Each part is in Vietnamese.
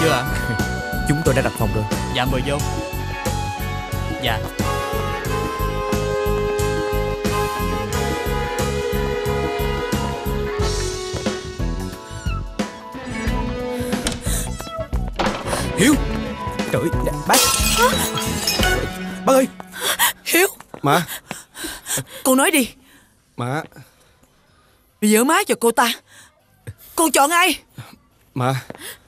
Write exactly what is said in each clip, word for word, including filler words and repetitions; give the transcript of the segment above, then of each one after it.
chưa ạ? Chúng tôi đã đặt phòng rồi. Dạ mời vô. Dạ. Hiếu. Trời ơi, bác. Bác ơi. Hiếu. Má. Con nói đi. Má. Vợ má cho cô ta, con chọn ai? Má.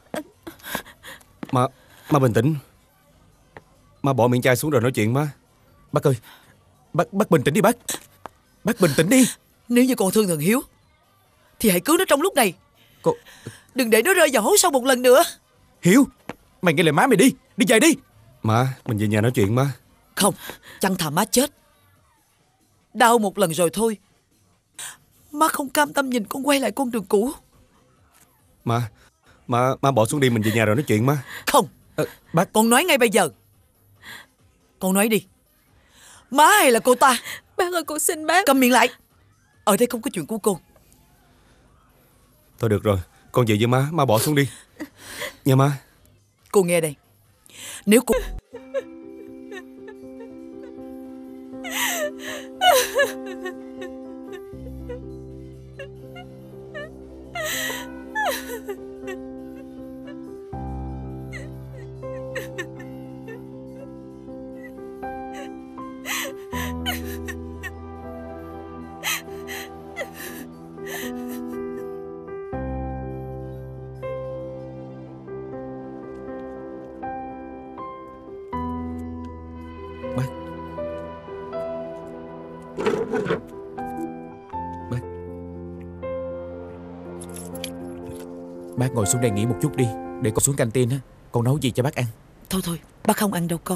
Má. Má bình tĩnh. Má bỏ miệng chai xuống rồi nói chuyện má. Bác ơi. Bác, bác bình tĩnh đi bác. Bác bình tĩnh đi. Nếu như con thương thằng Hiếu thì hãy cứu nó trong lúc này. Cô... Đừng để nó rơi vào hố sâu một lần nữa. Hiếu, mày nghe lời má mày đi. Đi về đi. Má, mình về nhà nói chuyện má. Không, chẳng thà má chết. Đau một lần rồi thôi. Má không cam tâm nhìn con quay lại con đường cũ. Má, má, má bỏ xuống đi, mình về nhà rồi nói chuyện má. Không, à, bác. Con nói ngay bây giờ. Con nói đi. Má hay là cô ta? Bác ơi, con xin bác. Cầm miệng lại. Ở đây không có chuyện của con. Thôi được rồi, con về với má, má bỏ xuống đi nha má. Cô nghe đây. Nếu cô... Bác. Bác. Bác ngồi xuống đây nghỉ một chút đi. Để con xuống canteen á, con nấu gì cho bác ăn. Thôi thôi, bác không ăn đâu con.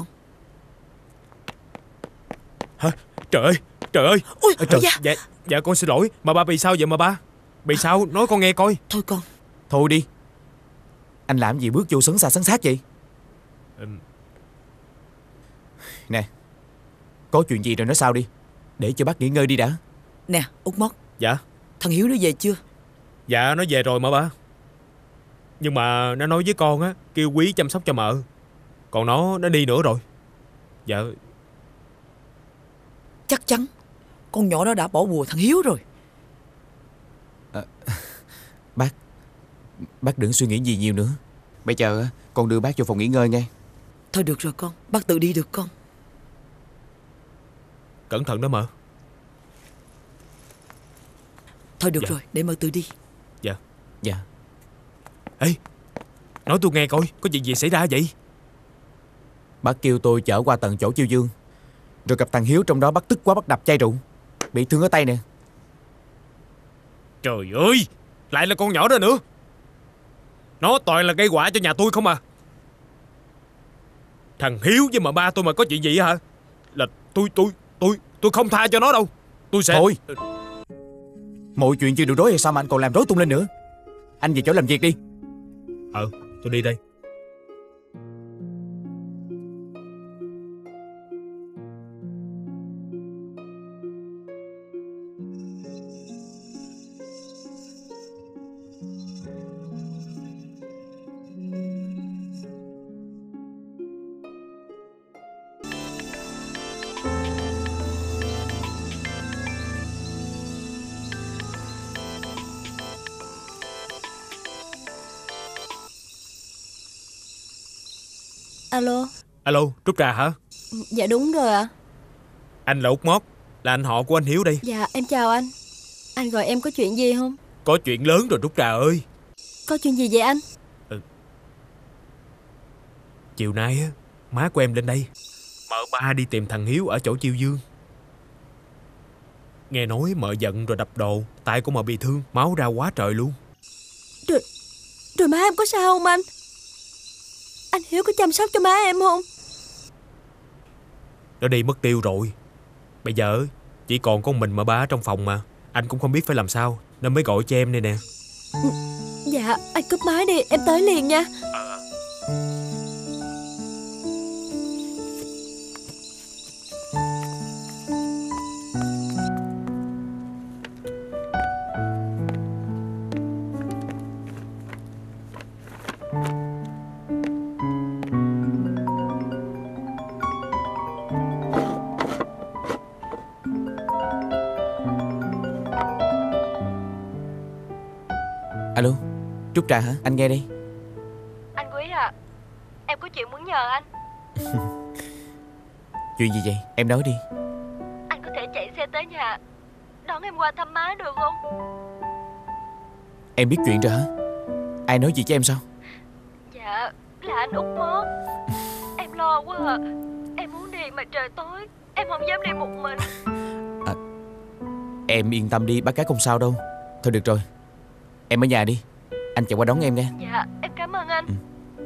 Hả? Trời ơi, trời ơi. Ôi, à, trời. dạ. dạ Dạ con xin lỗi. Mà ba bị sao vậy mà ba? Bị sao? Nói con nghe coi. Thôi con. Thôi đi. Anh làm gì bước vô sấn xa sấn sát vậy? ừ. Nè, có chuyện gì rồi nói sao đi. Để cho bác nghỉ ngơi đi đã. Nè, Út Mót. Dạ. Thằng Hiếu nó về chưa? Dạ nó về rồi mà ba. Nhưng mà nó nói với con á, kêu Quý chăm sóc cho mợ. Còn nó nó đi nữa rồi. Dạ. Chắc chắn con nhỏ đó đã bỏ bùa thằng Hiếu rồi. à, Bác. Bác đừng suy nghĩ gì nhiều nữa. Bây giờ con đưa bác vô phòng nghỉ ngơi nghe. Thôi được rồi con, bác tự đi được con. Cẩn thận đó mợ. Thôi được dạ. rồi, để mợ tự đi. Dạ. Dạ. Ê, nói tôi nghe coi, có chuyện gì xảy ra vậy? Bác kêu tôi chở qua tận chỗ Chiêu Dương, rồi gặp thằng Hiếu trong đó, bắt tức quá bắt đập chai rượu, bị thương ở tay nè. Trời ơi, lại là con nhỏ đó nữa. Nó toàn là gây họa cho nhà tôi không à. Thằng Hiếu với mà ba tôi mà có chuyện gì hả? Là tôi tôi tôi tôi không tha cho nó đâu. Tôi sẽ... Thôi, mọi chuyện chưa được rối hay sao mà anh còn làm rối tung lên nữa. Anh về chỗ làm việc đi. Ờ, tôi đi đây. Alo. Alo, Trúc Trà hả? Dạ đúng rồi ạ. Anh là Út Mót, là anh họ của anh Hiếu đây. Dạ em chào anh. Anh gọi em có chuyện gì không? Có chuyện lớn rồi Trúc Trà ơi. Có chuyện gì vậy anh? ừ. Chiều nay á, má của em lên đây. Mợ ba đi tìm thằng Hiếu ở chỗ Chiêu Dương. Nghe nói mợ giận rồi đập đồ, tay của mợ bị thương, máu ra quá trời luôn. Rồi, rồi má em có sao không anh? Anh Hiếu có chăm sóc cho má em không? Nó đi mất tiêu rồi. Bây giờ chỉ còn có mình mợ ba ở trong phòng mà. Anh cũng không biết phải làm sao, nên mới gọi cho em đây nè. Dạ, anh cúp máy đi, em tới liền nha. Ờ. Alo, Trúc Trà hả? Anh nghe đây. Anh Quý à, em có chuyện muốn nhờ anh. Chuyện gì vậy? Em nói đi. Anh có thể chạy xe tới nhà đón em qua thăm má được không? Em biết chuyện rồi hả? Ai nói gì cho em sao? Dạ, là anh Út Mót. Em lo quá à. Em muốn đi mà trời tối, em không dám đi một mình. à, Em yên tâm đi, bác gái không sao đâu. Thôi được rồi, em ở nhà đi, anh chạy qua đón em nghe. Dạ, em cảm ơn anh. Ừ.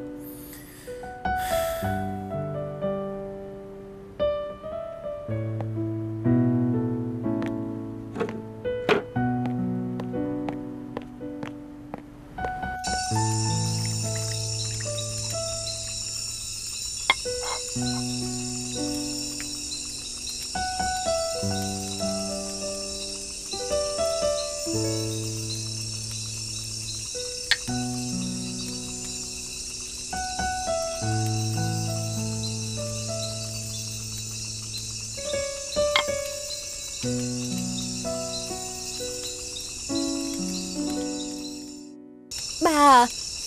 Bà.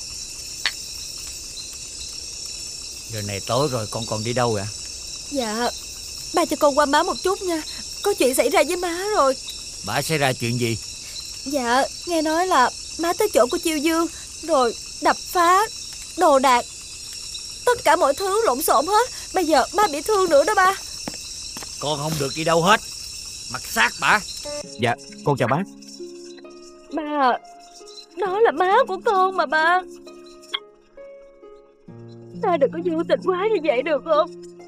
Giờ này tối rồi con còn đi đâu vậy? Dạ, ba cho con qua má một chút nha. Có chuyện xảy ra với má rồi. Bà xảy ra chuyện gì? Dạ, nghe nói là má tới chỗ của Chiêu Dương rồi đập phá đồ đạc, tất cả mọi thứ lộn xộn hết. Bây giờ má bị thương nữa đó ba. Con không được đi đâu hết, mặc xác bà. Dạ, con chào bác. Ba, đó là má của con mà ba. Ta đừng có vô tình quá như vậy được không?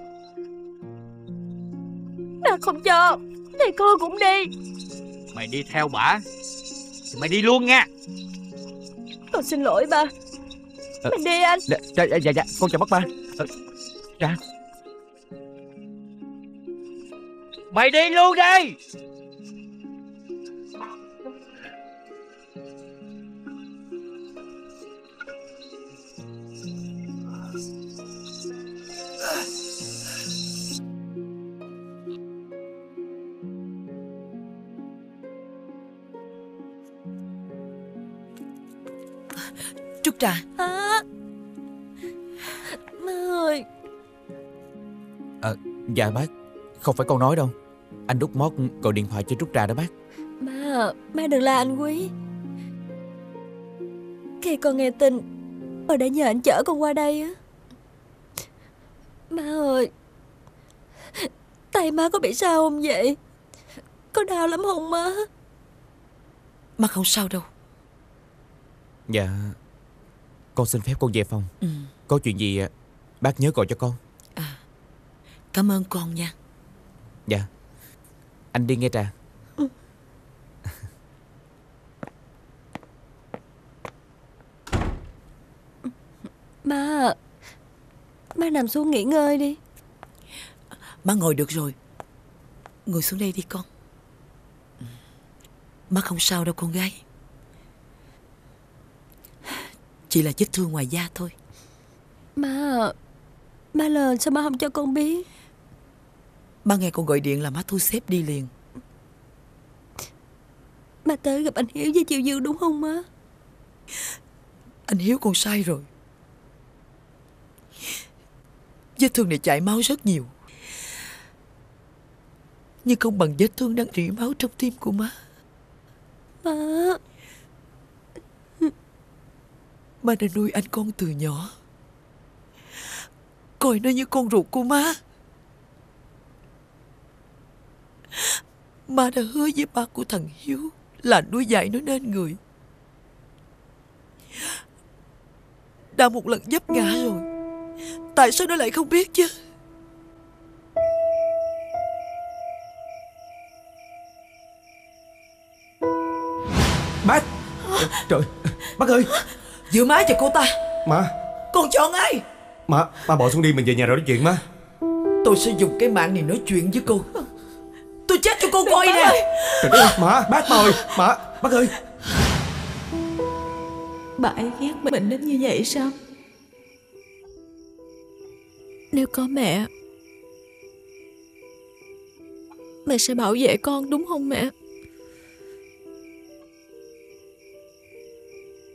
Ta không cho thì con cũng đi. Mày đi theo bả thì mày đi luôn nha. Con xin lỗi ba. Ờ, Mình đi anh. Dạ, dạ, dạ, dạ. Con chào bác ba. Ờ, dạ. Mày đi luôn đi. Trúc Trà. À, má ơi. à, Dạ bác, không phải con nói đâu. Anh Út Mót gọi điện thoại cho Trúc Trà đó bác. Má, má đừng la anh Quý. Khi con nghe tin bà đã nhờ anh chở con qua đây á. Má ơi, tay má có bị sao không vậy? Có đau lắm không má? Má không sao đâu. Dạ, con xin phép con về phòng. Ừ. Có chuyện gì bác nhớ gọi cho con. À, cảm ơn con nha. Dạ, anh đi nghe Trà. Ừ. Má, má nằm xuống nghỉ ngơi đi. Má ngồi được rồi. Ngồi xuống đây đi con. Má không sao đâu con gái. Chỉ là vết thương ngoài da thôi. Má, má lên sao má không cho con biết? Má nghe con gọi điện là má thu xếp đi liền. Má tới gặp anh Hiếu với Chiêu Dương đúng không má? Anh Hiếu con sai rồi. Vết thương này chảy máu rất nhiều, nhưng không bằng vết thương đang rỉ máu trong tim của má. Má, Má đã nuôi anh con từ nhỏ, coi nó như con ruột của má. Má đã hứa với ba của thằng Hiếu là nuôi dạy nó nên người. Đã một lần vấp ngã rồi, tại sao nó lại không biết chứ? Bác. Trời, bác ơi. Giữ má cho cô ta. Má. Con chọn ai? Má, má bỏ xuống đi, mình về nhà rồi nói chuyện má. Tôi sẽ dùng cái mạng này nói chuyện với cô. Tôi chết cho cô coi nè. Trời ơi, má, bác má ơi, má, bác ơi. Bà ấy ghét mình đến như vậy sao? Nếu có mẹ, mẹ sẽ bảo vệ con đúng không mẹ?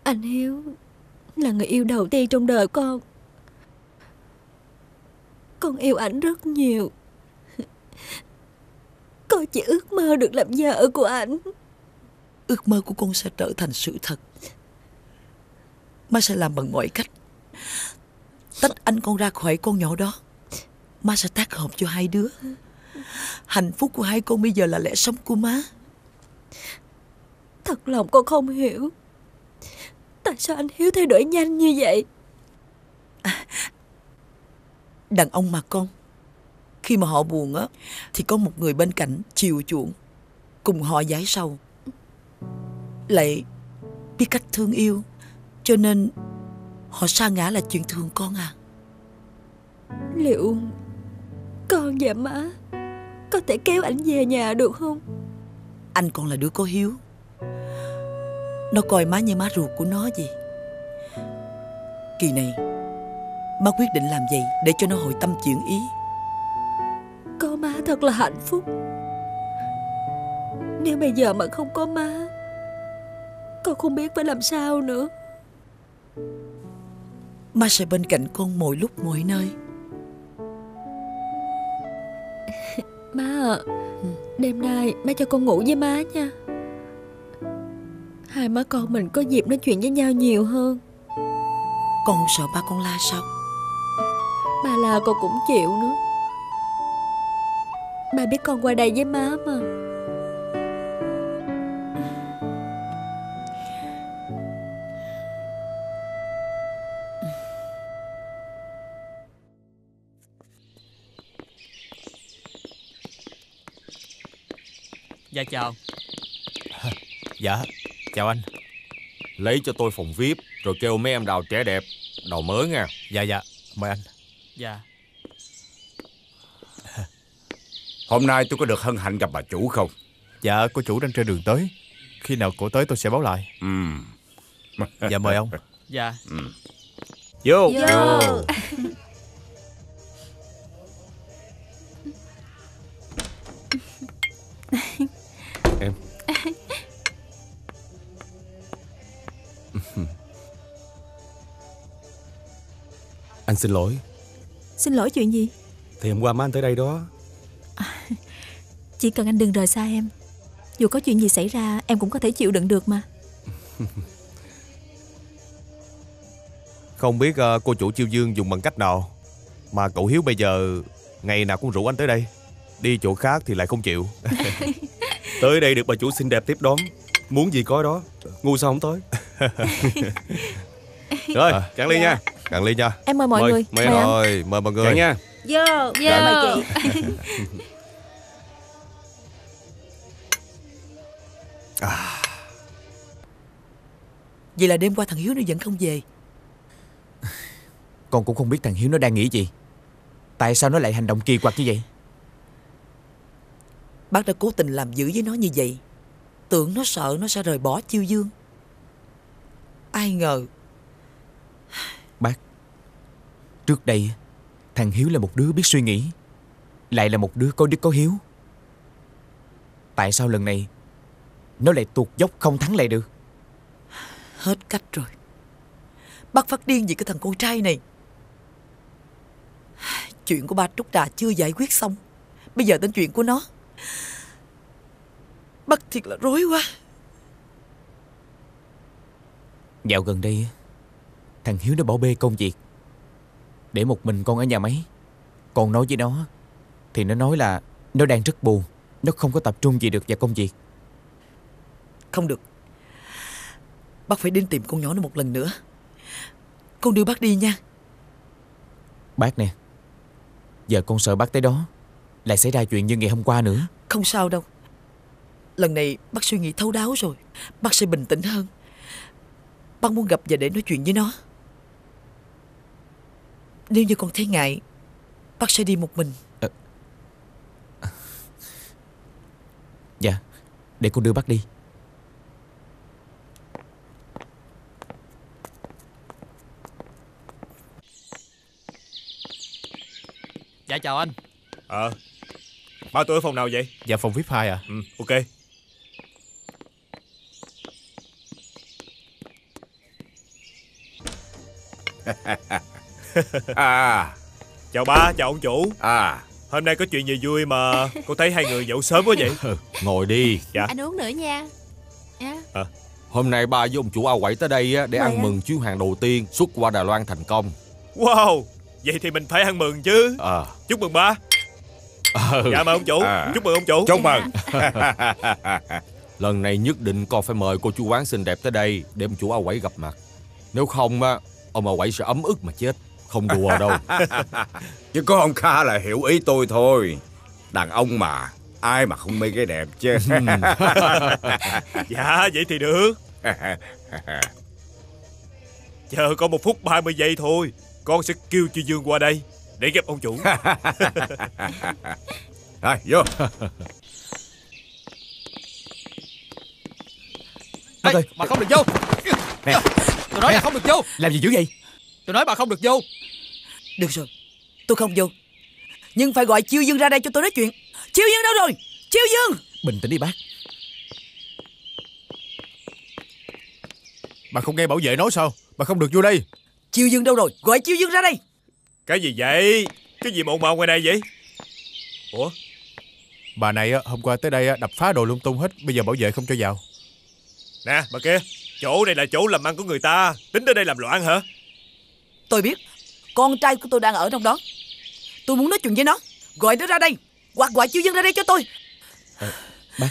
Anh Hiếu là người yêu đầu tiên trong đời con. Con yêu ảnh rất nhiều. Con chỉ ước mơ được làm vợ của ảnh. Ước mơ của con sẽ trở thành sự thật. Má sẽ làm bằng mọi cách tách anh con ra khỏi con nhỏ đó. Má sẽ tác hợp cho hai đứa. Hạnh phúc của hai con bây giờ là lẽ sống của má. Thật lòng con không hiểu tại sao anh Hiếu thay đổi nhanh như vậy. à, Đàn ông mà con, khi mà họ buồn á thì có một người bên cạnh chiều chuộng, cùng họ giải sầu, lại biết cách thương yêu, cho nên họ sa ngã là chuyện thường con à. Liệu con và má có thể kéo ảnh về nhà được không? Anh còn là đứa có hiếu. Nó coi má như má ruột của nó vậy. Kỳ này má quyết định làm vậy để cho nó hồi tâm chuyển ý. Có má thật là hạnh phúc. Nếu bây giờ mà không có má, con không biết phải làm sao nữa. Má sẽ bên cạnh con mọi lúc mọi nơi. Má à, đêm nay má cho con ngủ với má nha. Hai má con mình có dịp nói chuyện với nhau nhiều hơn. Con không sợ ba con la sao? Ba la con cũng chịu nữa. Ba biết con qua đây với má mà. Dạ chào. Dạ, chào anh. Lấy cho tôi phòng vi ai pi, rồi kêu mấy em đào trẻ đẹp, đào mới nha. Dạ dạ, mời anh. Dạ. Hôm nay tôi có được hân hạnh gặp bà chủ không? Dạ, cô chủ đang trên đường tới. Khi nào cổ tới tôi sẽ báo lại. Ừ. Dạ mời ông. Dạ. Ừ. Vô. Vô. Em. Anh xin lỗi. Xin lỗi chuyện gì? Thì hôm qua má anh tới đây đó. Chỉ cần anh đừng rời xa em. Dù có chuyện gì xảy ra em cũng có thể chịu đựng được mà. Không biết uh, cô chủ Chiêu Dương dùng bằng cách nào mà cậu Hiếu bây giờ ngày nào cũng rủ anh tới đây. Đi chỗ khác thì lại không chịu. Tới đây được bà chủ xinh đẹp tiếp đón, muốn gì có đó. Ngu sao không tới. Rồi, À. cạn ly nha. Cạn ly nha. Em mời mọi Mời, người. mời Mời anh. Rồi, mời mọi người. Cạn nha. Vô. Vô. Dạ. Mời chị. Vậy là đêm qua thằng Hiếu nó vẫn không về. Con cũng không biết thằng Hiếu nó đang nghĩ gì. Tại sao nó lại hành động kỳ quặc như vậy? Bác đã cố tình làm dữ với nó như vậy, tưởng nó sợ nó sẽ rời bỏ Chiêu Dương. Ai ngờ. Bác, trước đây thằng Hiếu là một đứa biết suy nghĩ, lại là một đứa có đức có hiếu. Tại sao lần này nó lại tuột dốc không thắng lại được? Hết cách rồi. Bác phát điên vì cái thằng con trai này. Chuyện của ba Trúc Đà chưa giải quyết xong, bây giờ đến chuyện của nó. Bác thiệt là rối quá. Dạo gần đây thằng Hiếu nó bỏ bê công việc, để một mình con ở nhà máy. Con nói với nó thì nó nói là nó đang rất buồn, nó không có tập trung gì được vào công việc. Không được, bác phải đến tìm con nhỏ nó một lần nữa. Con đưa bác đi nha. Bác nè, giờ con sợ bác tới đó lại xảy ra chuyện như ngày hôm qua nữa. Không sao đâu. Lần này bác suy nghĩ thấu đáo rồi, bác sẽ bình tĩnh hơn. Bác muốn gặp và để nói chuyện với nó. Nếu như con thấy ngại, bác sẽ đi một mình. à, Dạ, để con đưa bác đi. Dạ chào anh. Ờ. Ba tôi ở phòng nào vậy? Dạ phòng vi ai pi hai à? Ừ, ok. À. Chào ba, chào ông chủ. À. Hôm nay có chuyện gì vui mà con thấy hai người dậy sớm quá vậy? Ngồi đi. Dạ. Anh uống nữa nha. Yeah. À. Hôm nay ba với ông chủ ao quẩy tới đây á, để Mời ăn anh. mừng chuyến hàng đầu tiên xuất qua Đài Loan thành công. Wow, vậy thì mình phải ăn mừng chứ. À. Chúc mừng ba. Ừ. Dạ mời ông chủ. À. Chúc mừng ông chủ. Chúc mừng. Lần này nhất định con phải mời cô chú quán xinh đẹp tới đây để ông chủ ao quẩy gặp mặt. Nếu không á, ông ao quẩy sẽ ấm ức mà chết. Không đùa đâu. Chứ có ông Kha là hiểu ý tôi thôi. Đàn ông mà, ai mà không mê cái đẹp chứ. Dạ vậy thì được. Chờ con một phút ba mươi giây thôi, con sẽ kêu chị Dương qua đây để gặp ông chủ. Rồi vô. Bác ơi, Bà không được vô. nè, Tôi nói nè, bà không được vô. làm gì dữ vậy? Tôi nói bà không được vô. Được rồi, tôi không vô. Nhưng phải gọi Chiêu Dương ra đây cho tôi nói chuyện. Chiêu Dương đâu rồi? Chiêu Dương! Bình tĩnh đi bác. Bà không nghe bảo vệ nói sao? Bà không được vô đây. Chiêu Dương đâu rồi? Gọi Chiêu Dương ra đây. Cái gì vậy? Cái gì mà ồn ào ngoài đây vậy? Ủa? Bà này á, hôm qua tới đây á, đập phá đồ lung tung hết. Bây giờ bảo vệ không cho vào. Nè bà kia, chỗ này là chỗ làm ăn của người ta, tính tới đây làm loạn hả? Tôi biết, con trai của tôi đang ở trong đó. Tôi muốn nói chuyện với nó. Gọi nó ra đây. Hoặc gọi Chiêu Dương ra đây cho tôi. À, bác.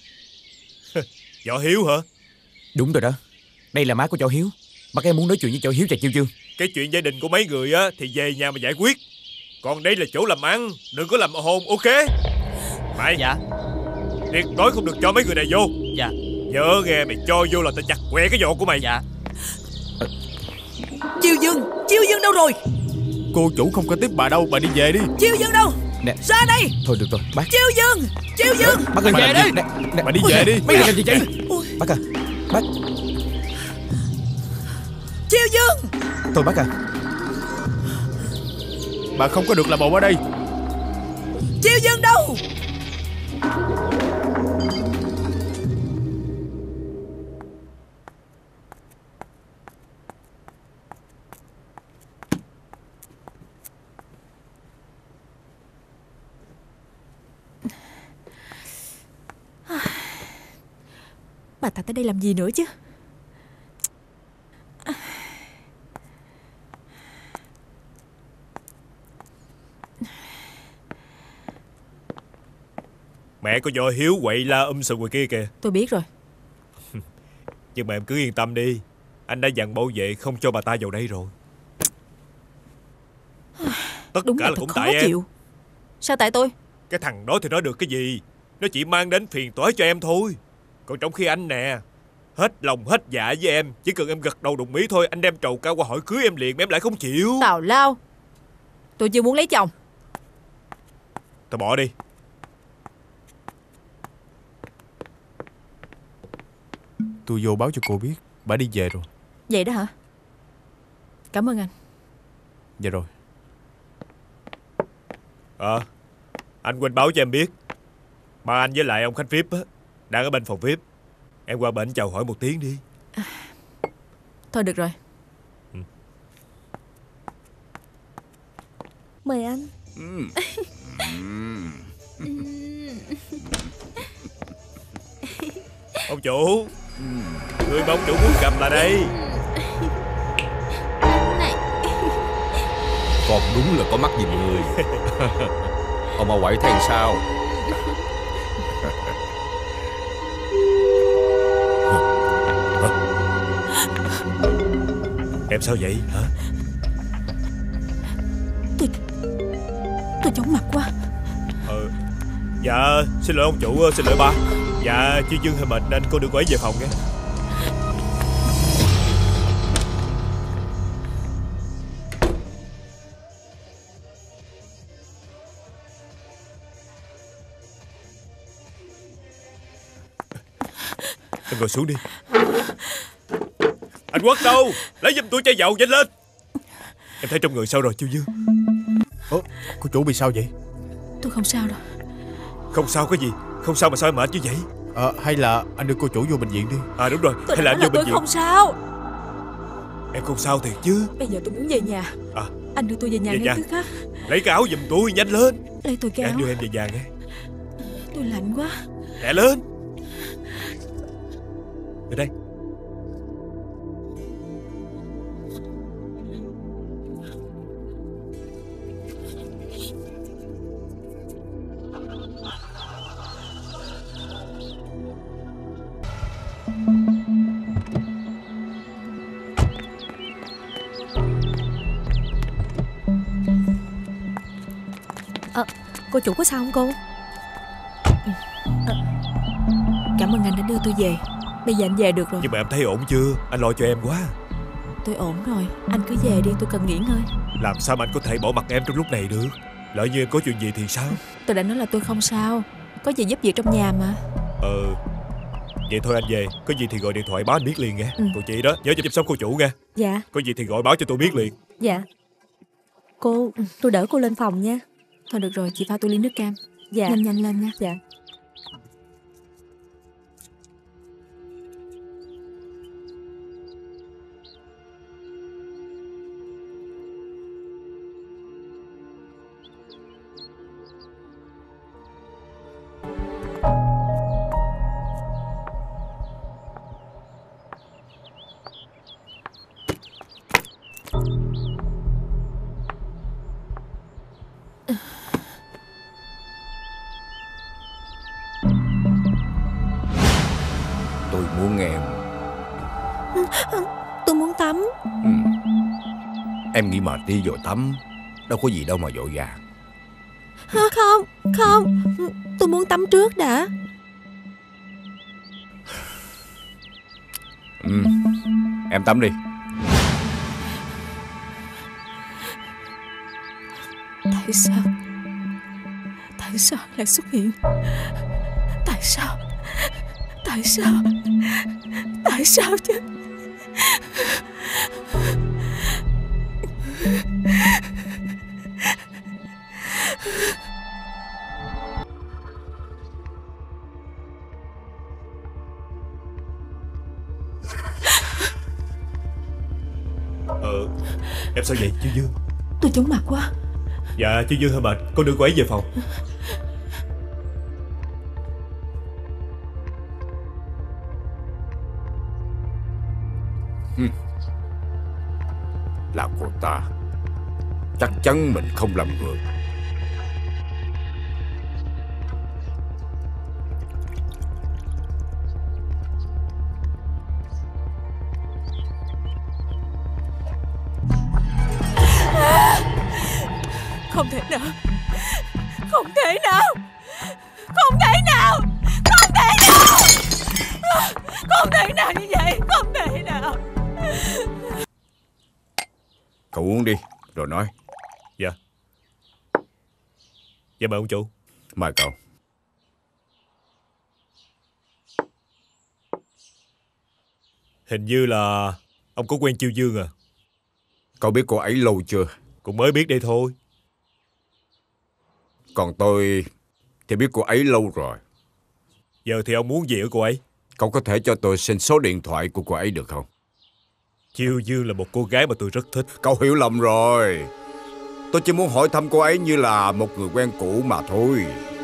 Võ Hiếu hả? Đúng rồi đó. Đây là má của Võ Hiếu. Bác em muốn nói chuyện với Võ Hiếu và Chiêu Dương. Cái chuyện gia đình của mấy người á thì về nhà mà giải quyết. Còn đây là chỗ làm ăn, đừng có làm hồn, ok? Mày. Dạ. Tuyệt đối không được cho mấy người này vô. Dạ. Nhớ nghe, mày cho vô là tao chặt què cái vỏ của mày. Dạ. Chiêu Dương, Chiêu Dương đâu rồi? Cô chủ không có tiếp bà đâu, bà đi về đi. Chiêu Dương đâu? Nè. Ra đây. Thôi được rồi, bác. Chiêu Dương, Chiêu Dương. Bác ơi, Về làm đi. gì? Nè, nè. Bà đi Ôi, về đi. Mấy người làm gì vậy? Ôi. Bác à, bác. Chiêu Dương. Thôi bác à. Bà không có được làm ồn ở đây. Chiêu Dương đâu? Bà ta tới đây làm gì nữa chứ? Mẹ có Võ Hiếu quậy la um sùm ngoài kia kìa. Tôi biết rồi. Nhưng mà em cứ yên tâm đi, anh đã dặn bảo vệ không cho bà ta vào đây rồi. Tất Đúng cả là là thật cũng khó tại em. chịu. Sao tại tôi? Cái thằng đó thì nói được cái gì? Nó chỉ mang đến phiền toái cho em thôi. Còn trong khi anh nè, hết lòng hết dạ với em, chỉ cần em gật đầu đồng ý thôi, anh đem trầu cao qua hỏi cưới em liền mà em lại không chịu. Tào lao. Tôi chưa muốn lấy chồng. Thôi bỏ đi. Tôi vô báo cho cô biết bà đi về rồi. Vậy đó hả? Cảm ơn anh. Dạ rồi. Ờ à, anh quên báo cho em biết, mà anh với lại ông khách vi ai pi á đang ở bên phòng vi ai pi. Em qua bển chào hỏi một tiếng đi. À, thôi được rồi. Ừ. Mời anh. Ông chủ, người mà ông chủ muốn gặp là đây. Này. Còn đúng là có mắt nhìn người. Ông ao quẩy thấy sao? Em sao vậy hả? Tôi Tôi chóng mặt quá. Ờ Dạ xin lỗi ông chủ, xin lỗi ba. Dạ chị Dương hơi mệt nên cô đưa cô ấy về phòng nghe. Em ngồi xuống đi. Anh Quốc đâu? Lấy giùm tôi chai dầu nhanh lên. Em thấy trong người sao rồi Chiêu Dương? Ủa, cô chủ bị sao vậy? Tôi không sao đâu. Không sao cái gì? Không sao mà sao em mệt như vậy? Ờ, hay là anh đưa cô chủ vô bệnh viện đi. À đúng rồi, Tôi hay là nói anh là vô bệnh tôi viện. không sao. Em không sao thiệt chứ? Bây giờ tôi muốn về nhà. À, Anh đưa tôi về nhà về ngay nhà. tức khắc. Lấy cái áo giùm tôi, nhanh lên. Đây tôi cái Để áo. anh đưa em về nhà nghe. Tôi lạnh quá. Lẹ lên. Ở đây. À, cô chủ có sao không cô? À, cảm ơn anh đã đưa tôi về. Bây giờ anh về được rồi. Nhưng mà em thấy ổn chưa? Anh lo cho em quá. Tôi ổn rồi. Anh cứ về đi, tôi cần nghỉ ngơi. Làm sao mà anh có thể bỏ mặc em trong lúc này được? Lỡ như em có chuyện gì thì sao? Tôi đã nói là tôi không sao. Có gì giúp việc trong nhà mà. Ờ Vậy thôi anh về. Có gì thì gọi điện thoại báo anh biết liền nghe. Ừ. Cô chị đó nhớ chăm sóc cô chủ nghe. Dạ. Có gì thì gọi báo cho tôi biết liền. Dạ. Cô, tôi đỡ cô lên phòng nha. Thôi được rồi, chị pha tôi ly nước cam. Dạ. Nhanh nhanh lên nha. Dạ. Tôi muốn em. Tôi muốn tắm. Ừ. Em nghĩ mệt đi rồi tắm. Đâu có gì đâu mà vội vàng. Không, không. Tôi muốn tắm trước đã. Ừ. Em tắm đi. Tại sao? Tại sao lại xuất hiện? Tại sao? Tại sao? Tại sao chứ? Ờ Em sao vậy Chiêu Dương? Tôi chóng mặt quá. Dạ Chiêu Dương hơi mệt. Con đưa cô ấy về phòng. Là cô ta. Chắc chắn mình không làm ngược. Không thể nào. Không thể nào. Không thể nào. Không thể nào. Không thể nào như vậy. Không thể nào. Cậu uống đi rồi nói. Dạ. Dạ mời ông chủ. Mời cậu. Hình như là ông có quen Chiêu Dương à? Cậu biết cô ấy lâu chưa? Cũng mới biết đây thôi. Còn tôi thì biết cô ấy lâu rồi. Giờ thì ông muốn gì ở cô ấy? Cậu có thể cho tôi xin số điện thoại của cô ấy được không? Chiêu Dương là một cô gái mà tôi rất thích. Cậu hiểu lầm rồi. Tôi chỉ muốn hỏi thăm cô ấy như là một người quen cũ mà thôi.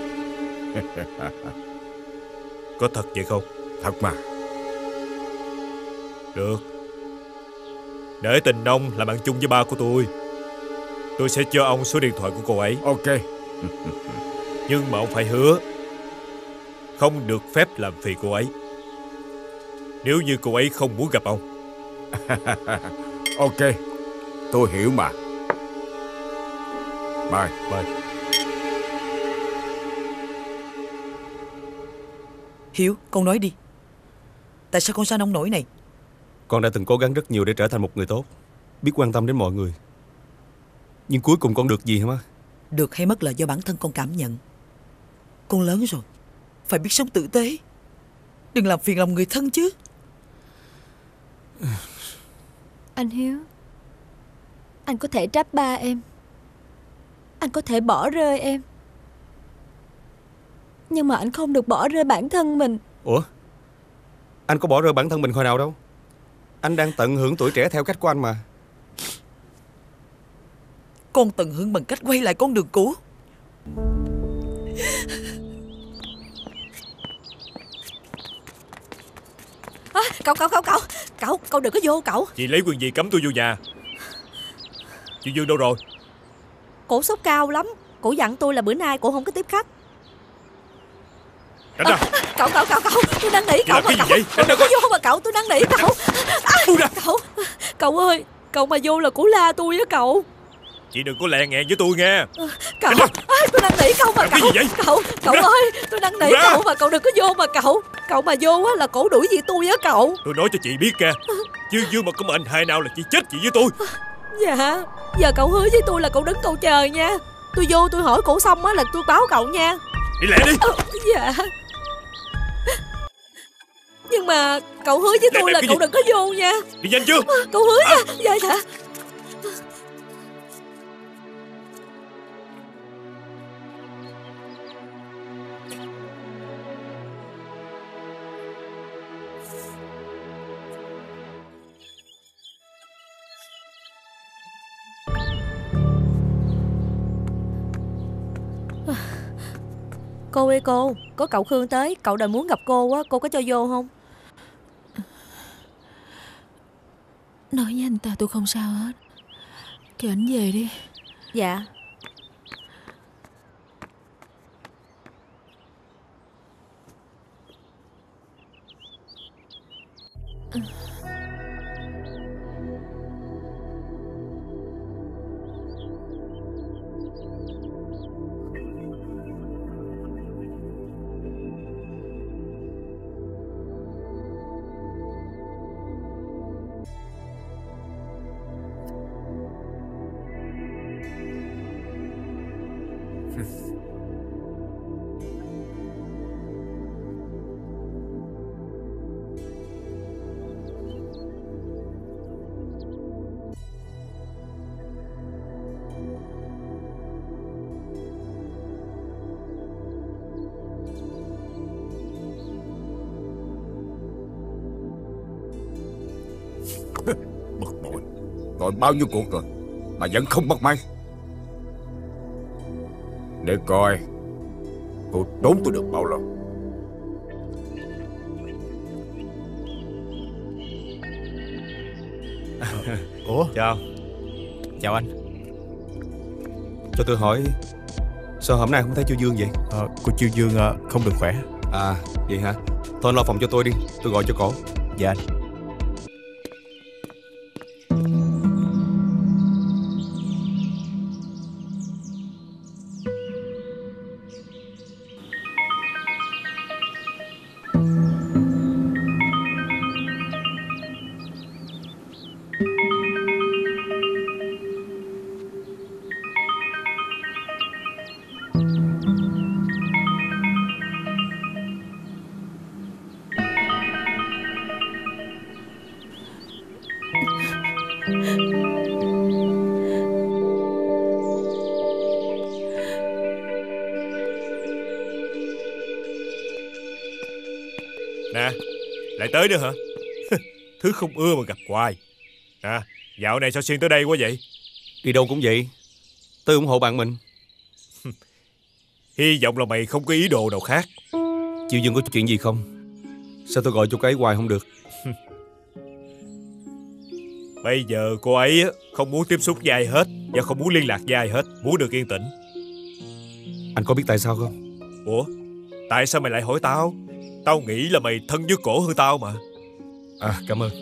Có thật vậy không? Thật mà. Được. Để tình ông làm ăn chung với ba của tôi, tôi sẽ cho ông số điện thoại của cô ấy. Ok. Nhưng mà ông phải hứa không được phép làm phiền cô ấy nếu như cô ấy không muốn gặp ông. Ok. Tôi hiểu mà. Mời. Mời. Hiếu, con nói đi. Tại sao con sao nông nổi này? Con đã từng cố gắng rất nhiều để trở thành một người tốt, biết quan tâm đến mọi người. Nhưng cuối cùng con được gì hả má? Được hay mất là do bản thân con cảm nhận. Con lớn rồi, phải biết sống tử tế. Đừng làm phiền lòng người thân chứ. Anh Hiếu, anh có thể trách ba em, anh có thể bỏ rơi em, nhưng mà anh không được bỏ rơi bản thân mình. Ủa? Anh có bỏ rơi bản thân mình hồi nào đâu. Anh đang tận hưởng tuổi trẻ theo cách của anh mà. Con tận hưởng bằng cách quay lại con đường cũ. À, cậu cậu cậu cậu Cậu cậu đừng có vô cậu. Chị lấy quyền gì cấm tôi vô nhà? Chị Dương đâu rồi? Cổ sốt cao lắm. Cổ dặn tôi là bữa nay cổ không có tiếp khách. Đánh ra. À, cậu cậu cậu cậu tôi đang nỉ cậu mà cậu. Vậy? Cậu đừng có vô mà cậu, tôi đang nỉ cậu. À, cậu cậu ơi, cậu mà vô là cổ la tôi á cậu. Chị đừng có lè nghè với tôi nghe. À, cậu à, tôi đang nỉ cậu mà Làm cậu. cái gì vậy? Cậu cậu ơi, tôi đang nỉ cậu mà cậu đừng có vô mà cậu. Cậu mà vô á là cổ đuổi gì tôi á cậu. Tôi nói cho chị biết kìa, chứ Dương mà có mệnh hại nào là chị chết chị với tôi. Dạ, giờ cậu hứa với tôi là cậu đứng cậu chờ nha. Tôi vô tôi hỏi cổ xong á là tôi báo cậu nha. Đi lẹ đi. À, dạ. Nhưng mà cậu hứa với tôi là cậu đừng có vô nha. Đi nhanh chưa? À, cậu hứa nha. Dạ dạ. Cô ơi cô, có cậu Khương tới, cậu đòi muốn gặp cô á, cô có cho vô không? Nói với anh ta tôi không sao hết. Kêu ảnh về đi. Dạ. Bực bội. Gọi bao nhiêu cuộc rồi mà vẫn không bắt máy. Để coi cô trốn tôi được bao lâu. Ủa? Chào. Chào anh. Cho tôi hỏi, sao hôm nay không thấy chú Dương vậy? à, Cô Chiêu Dương à, không được khỏe. À vậy hả? Thôi anh lo phòng cho tôi đi, tôi gọi cho cổ. Dạ anh. Nè, lại tới nữa hả? Thứ không ưa mà gặp hoài. Nè, dạo này sao xuyên tới đây quá vậy? Đi đâu cũng vậy, tôi ủng hộ bạn mình. Hy vọng là mày không có ý đồ nào khác. Chiêu Dương có chuyện gì không? Sao tôi gọi cho cái hoài không được? Bây giờ cô ấy không muốn tiếp xúc với ai hết, và không muốn liên lạc với ai hết, muốn được yên tĩnh. Anh có biết tại sao không? Ủa, tại sao mày lại hỏi tao? Tao nghĩ là mày thân với cổ hơn tao mà. À, cảm ơn.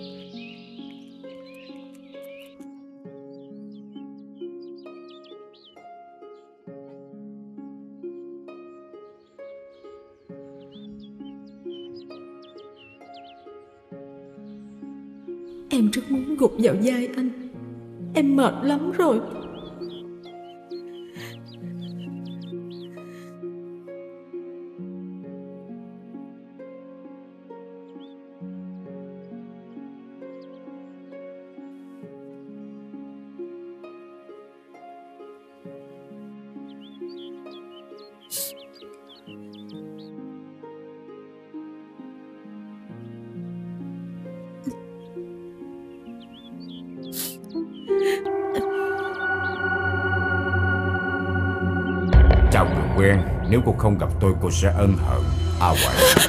Em rất muốn gục vào vai anh. Em mệt lắm rồi. quen. Nếu cô không gặp tôi, cô sẽ ân hận. À vậy.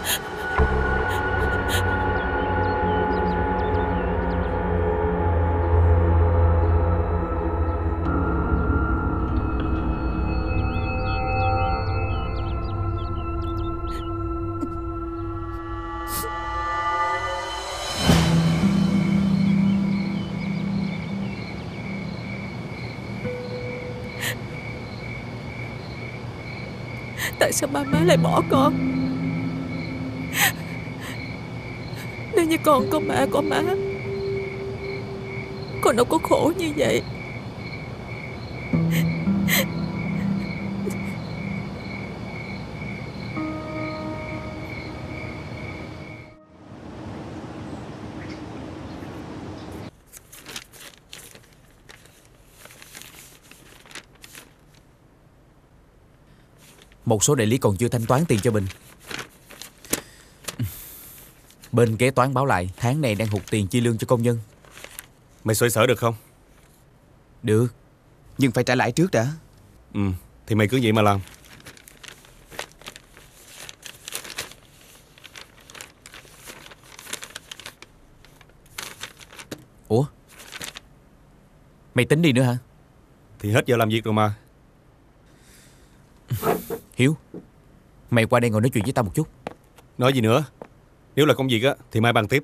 Tại sao ba má lại bỏ con? Nếu như con có ba có má, con đâu có khổ như vậy. Một số đại lý còn chưa thanh toán tiền cho Bình. Bên kế toán báo lại tháng này đang hụt tiền chi lương cho công nhân. Mày xoay sở được không? Được, nhưng phải trả lãi trước đã. Ừ, thì mày cứ vậy mà làm. Ủa, mày tính đi nữa hả? Thì hết giờ làm việc rồi mà. Hiếu, mày qua đây ngồi nói chuyện với tao một chút. Nói gì nữa? Nếu là công việc á thì mai bàn tiếp.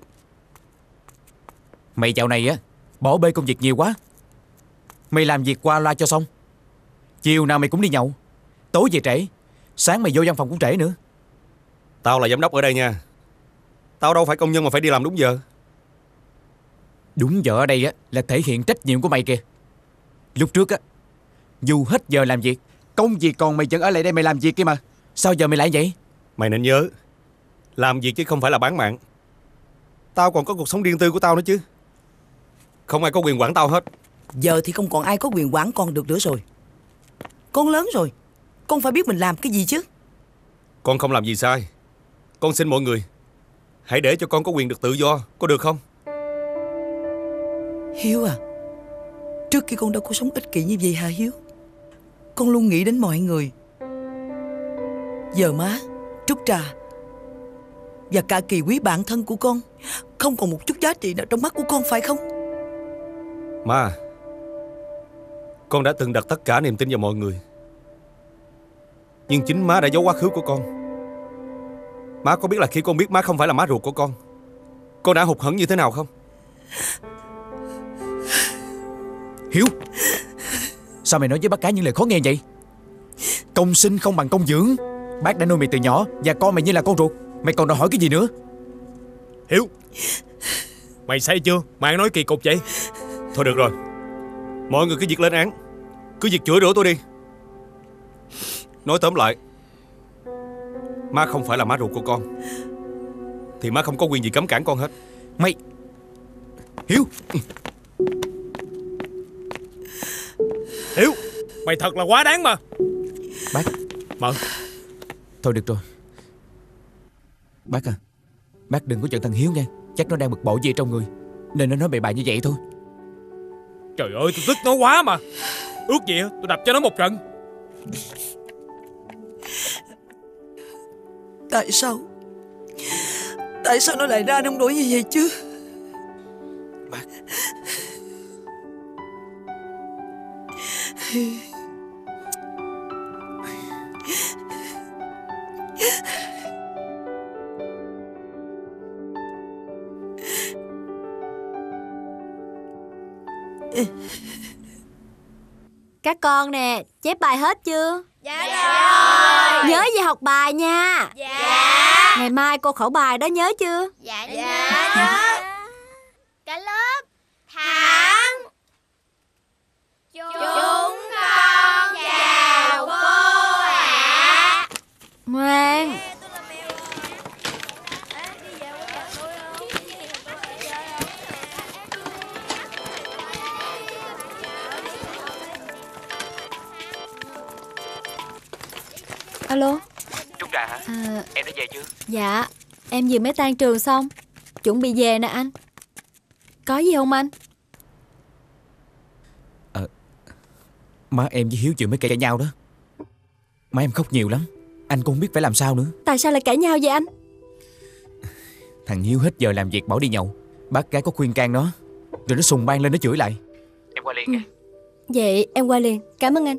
Mày dạo này á bỏ bê công việc nhiều quá. Mày làm việc qua loa cho xong. Chiều nào mày cũng đi nhậu, tối về trễ, sáng mày vô văn phòng cũng trễ nữa. Tao là giám đốc ở đây nha. Tao đâu phải công nhân mà phải đi làm đúng giờ. Đúng giờ ở đây á là thể hiện trách nhiệm của mày kìa. Lúc trước á, dù hết giờ làm việc, công việc còn mày vẫn ở lại đây mày làm việc kia mà. Sao giờ mày lại vậy? Mày nên nhớ, làm việc chứ không phải là bán mạng. Tao còn có cuộc sống riêng tư của tao nữa chứ. Không ai có quyền quản tao hết. Giờ thì không còn ai có quyền quản con được nữa rồi. Con lớn rồi, con phải biết mình làm cái gì chứ. Con không làm gì sai. Con xin mọi người, hãy để cho con có quyền được tự do, có được không? Hiếu à, trước khi con đâu có sống ích kỷ như vậy hả Hiếu? Con luôn nghĩ đến mọi người. Giờ má, Trúc Trà và cả Kỳ Quý bạn thân của con không còn một chút giá trị nào trong mắt của con, phải không? Má, con đã từng đặt tất cả niềm tin vào mọi người, nhưng chính má đã giấu quá khứ của con. Má có biết là khi con biết má không phải là má ruột của con, con đã hụt hẫng như thế nào không? Hiếu, sao mày nói với bác Cái những lời khó nghe vậy? Công sinh không bằng công dưỡng. Bác đã nuôi mày từ nhỏ và coi mày như là con ruột. Mày còn đòi hỏi cái gì nữa? Hiếu, mày say chưa mà ăn nói kỳ cục vậy? Thôi được rồi, mọi người cứ việc lên án, cứ việc chửi rủa tôi đi. Nói tóm lại, má không phải là má ruột của con, thì má không có quyền gì cấm cản con hết. Mày... Hiếu, Hiếu, mày thật là quá đáng mà. bác... Mợ. Thôi được rồi. Bác à, bác đừng có giận thằng Hiếu nha. Chắc nó đang bực bội gì trong người nên nó nói bậy bạ như vậy thôi. Trời ơi, tôi tức nó quá mà. Ước gì tôi đập cho nó một trận. Tại sao Tại sao nó lại ra nông nổi như vậy chứ? Bác... Các con nè, chép bài hết chưa? Dạ rồi. Nhớ về học bài nha. Dạ. Ngày mai cô khẩu bài đó, nhớ chưa? Dạ dạ nhớ. Cả lớp thẳng. Chúng con chào cô ạ. Ngoan. Alo. Trúc Trà hả? À, em đã về chưa? dạ, em vừa mới tan trường xong, chuẩn bị về nè anh. Có gì không anh? Ờ, má em với Hiếu vừa mới cãi nhau đó. Má em khóc nhiều lắm. Anh cũng không biết phải làm sao nữa. Tại sao lại cãi nhau vậy anh? Thằng Hiếu hết giờ làm việc bỏ đi nhậu. Bác gái có khuyên can nó, rồi nó sùng ban lên nó chửi lại. Em qua liền nha. Ừ. Vậy em qua liền. Cảm ơn anh.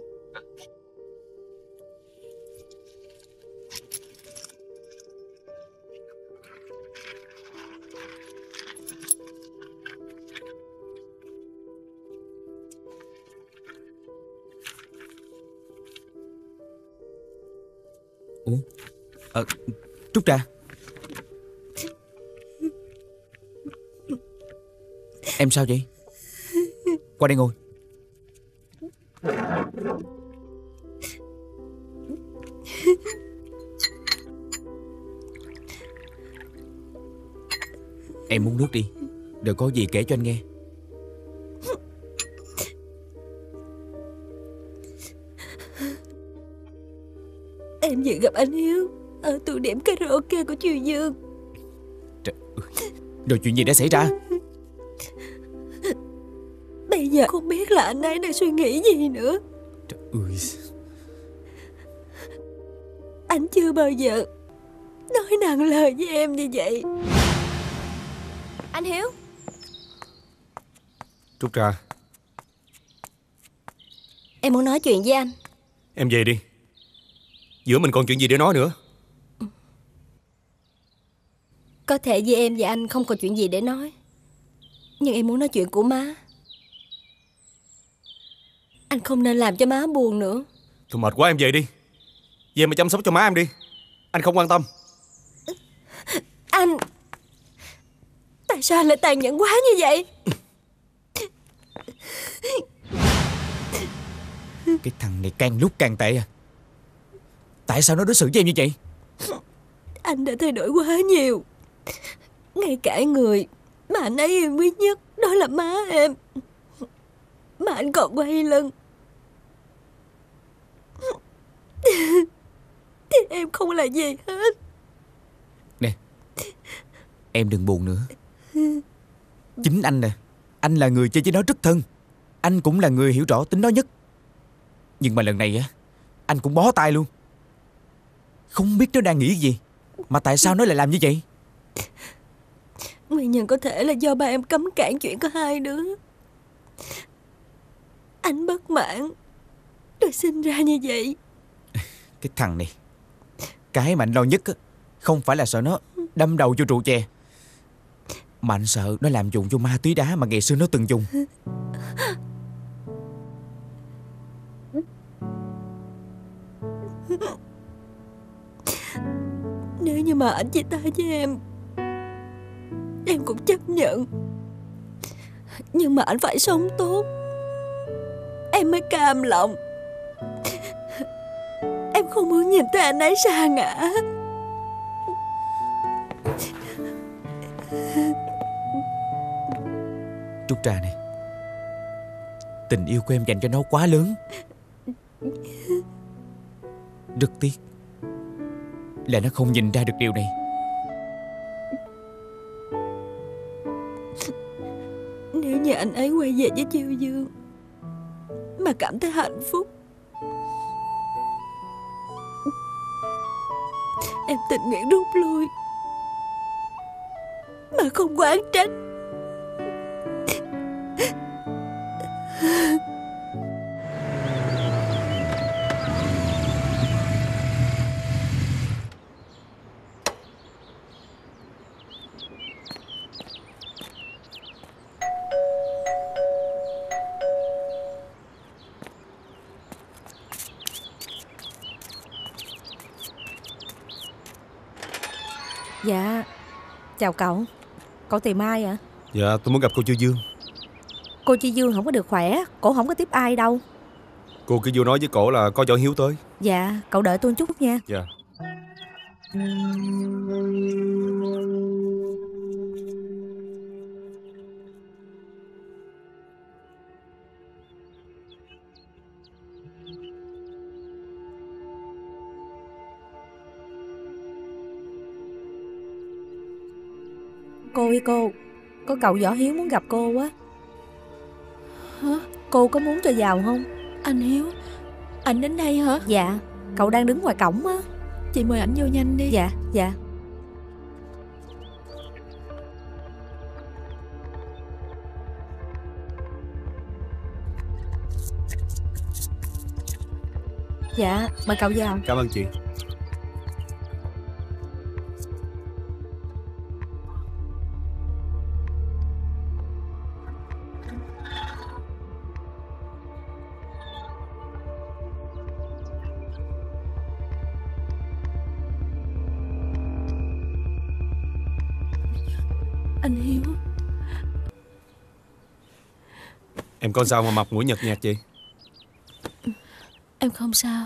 Ủa? Ờ, Trúc Trà. Em sao vậy? Qua đây ngồi. Em uống nước đi, đừng có gì kể cho anh nghe. Em vừa gặp anh Hiếu ở tụ điểm karaoke của Triều Dương. Trời ơi, rồi chuyện gì đã xảy ra? Bây giờ không biết là anh ấy đang suy nghĩ gì nữa. Trời ơi. Anh chưa bao giờ nói nặng lời với em như vậy. Anh Hiếu. Trúc Trà. Em muốn nói chuyện với anh. Em về đi. Giữa mình còn chuyện gì để nói nữa? Có thể với em và anh không còn chuyện gì để nói, nhưng em muốn nói chuyện của má. Anh không nên làm cho má buồn nữa. Thôi mệt quá, em về đi. Về mà chăm sóc cho má em đi. Anh không quan tâm. Anh, tại sao lại tàn nhẫn quá như vậy? Cái thằng này càng lúc càng tệ à. Tại sao nó đối xử với em như vậy? Anh đã thay đổi quá nhiều. Ngay cả người mà anh ấy yêu quý nhất, đó là má em, mà anh còn quay lưng. Thì em không là gì hết. Nè, em đừng buồn nữa. Chính anh nè, anh là người chơi với nó rất thân. Anh cũng là người hiểu rõ tính nó nhất. Nhưng mà lần này á, anh cũng bó tay luôn. Không biết nó đang nghĩ gì, mà tại sao nó lại làm như vậy? Nguyên nhân có thể là do ba em cấm cản chuyện của hai đứa. Anh bất mãn rồi sinh ra như vậy. Cái thằng này, cái mà anh lo nhất á, không phải là sợ nó đâm đầu vô trụ chè, mà anh sợ nó làm dụng vô ma túy đá mà ngày xưa nó từng dùng. Nếu như mà anh chia tay với em, em cũng chấp nhận. Nhưng mà anh phải sống tốt, em mới cam lòng. Em không muốn nhìn thấy anh ấy sa ngã. Trúc Trà này, tình yêu của em dành cho nó quá lớn. Rất tiếc là nó không nhìn ra được điều này. Nếu như anh ấy quay về với Triều Dương mà cảm thấy hạnh phúc, em tình nguyện rút lui mà không oán trách. Dạ, chào cậu. Cậu tìm ai ạ? Dạ, tôi muốn gặp cô Chiêu Dương. Cô Chi Dương không có được khỏe, cổ không có tiếp ai đâu. Cô cứ vô nói với cổ là có Võ Hiếu tới. Dạ, cậu đợi tôi một chút nha. Dạ. Cô ơi cô, có cậu Võ Hiếu muốn gặp cô quá. Hả? Cô có muốn cho vào không? Anh Hiếu, anh đến đây hả? Dạ, Cậu đang đứng ngoài cổng á. Chị mời ảnh vô nhanh đi. Dạ, dạ. Dạ, mời cậu vào. Cảm ơn chị. Anh Hiếu. Em con sao mà mặt mũi nhợt nhạt vậy? Em không sao.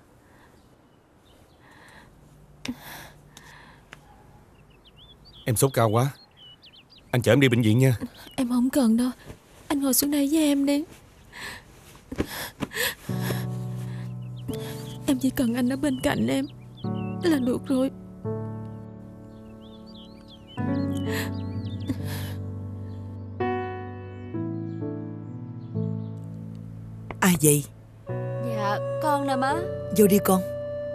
Em sốt cao quá, anh chở em đi bệnh viện nha. Em không cần đâu. Anh ngồi xuống đây với em đi. Em chỉ cần anh ở bên cạnh em là được rồi. Ai vậy? Dạ con nè má. Vô đi con.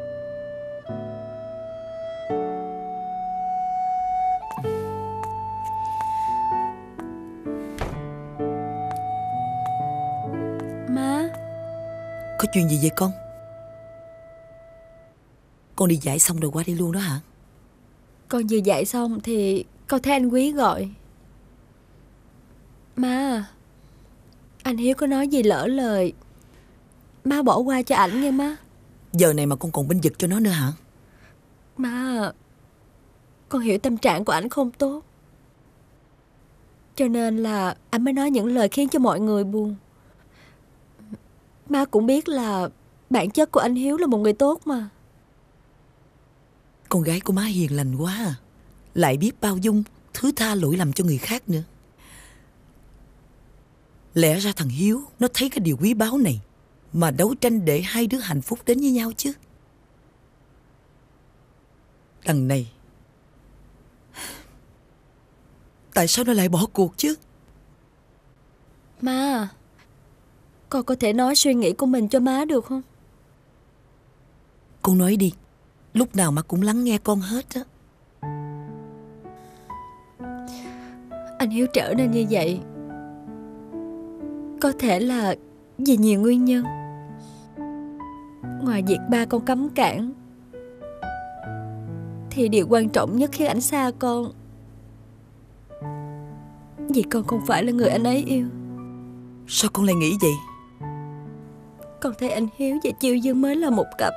Má. Có chuyện gì vậy con? Con đi dạy xong rồi qua đây luôn đó hả? Con vừa dạy xong thì con thấy anh Quý gọi. Má, anh Hiếu có nói gì lỡ lời, má bỏ qua cho ảnh nghe má. Giờ này mà con còn bênh vực cho nó nữa hả? Má, con hiểu tâm trạng của ảnh không tốt, cho nên là anh mới nói những lời khiến cho mọi người buồn. Má cũng biết là bản chất của anh Hiếu là một người tốt mà. Con gái của má hiền lành quá à. Lại biết bao dung, thứ tha lỗi lầm cho người khác nữa. Lẽ ra thằng Hiếu nó thấy cái điều quý báu này mà đấu tranh để hai đứa hạnh phúc đến với nhau chứ. Đằng này tại sao nó lại bỏ cuộc chứ? Má, con có thể nói suy nghĩ của mình cho má được không? Con nói đi. Lúc nào má cũng lắng nghe con hết á. Anh Hiếu trở nên như vậy có thể là vì nhiều nguyên nhân. Ngoài việc ba con cấm cản thì điều quan trọng nhất khi anh xa con vì con không phải là người anh ấy yêu. Sao con lại nghĩ vậy? Con thấy anh Hiếu và Chiêu Dương mới là một cặp.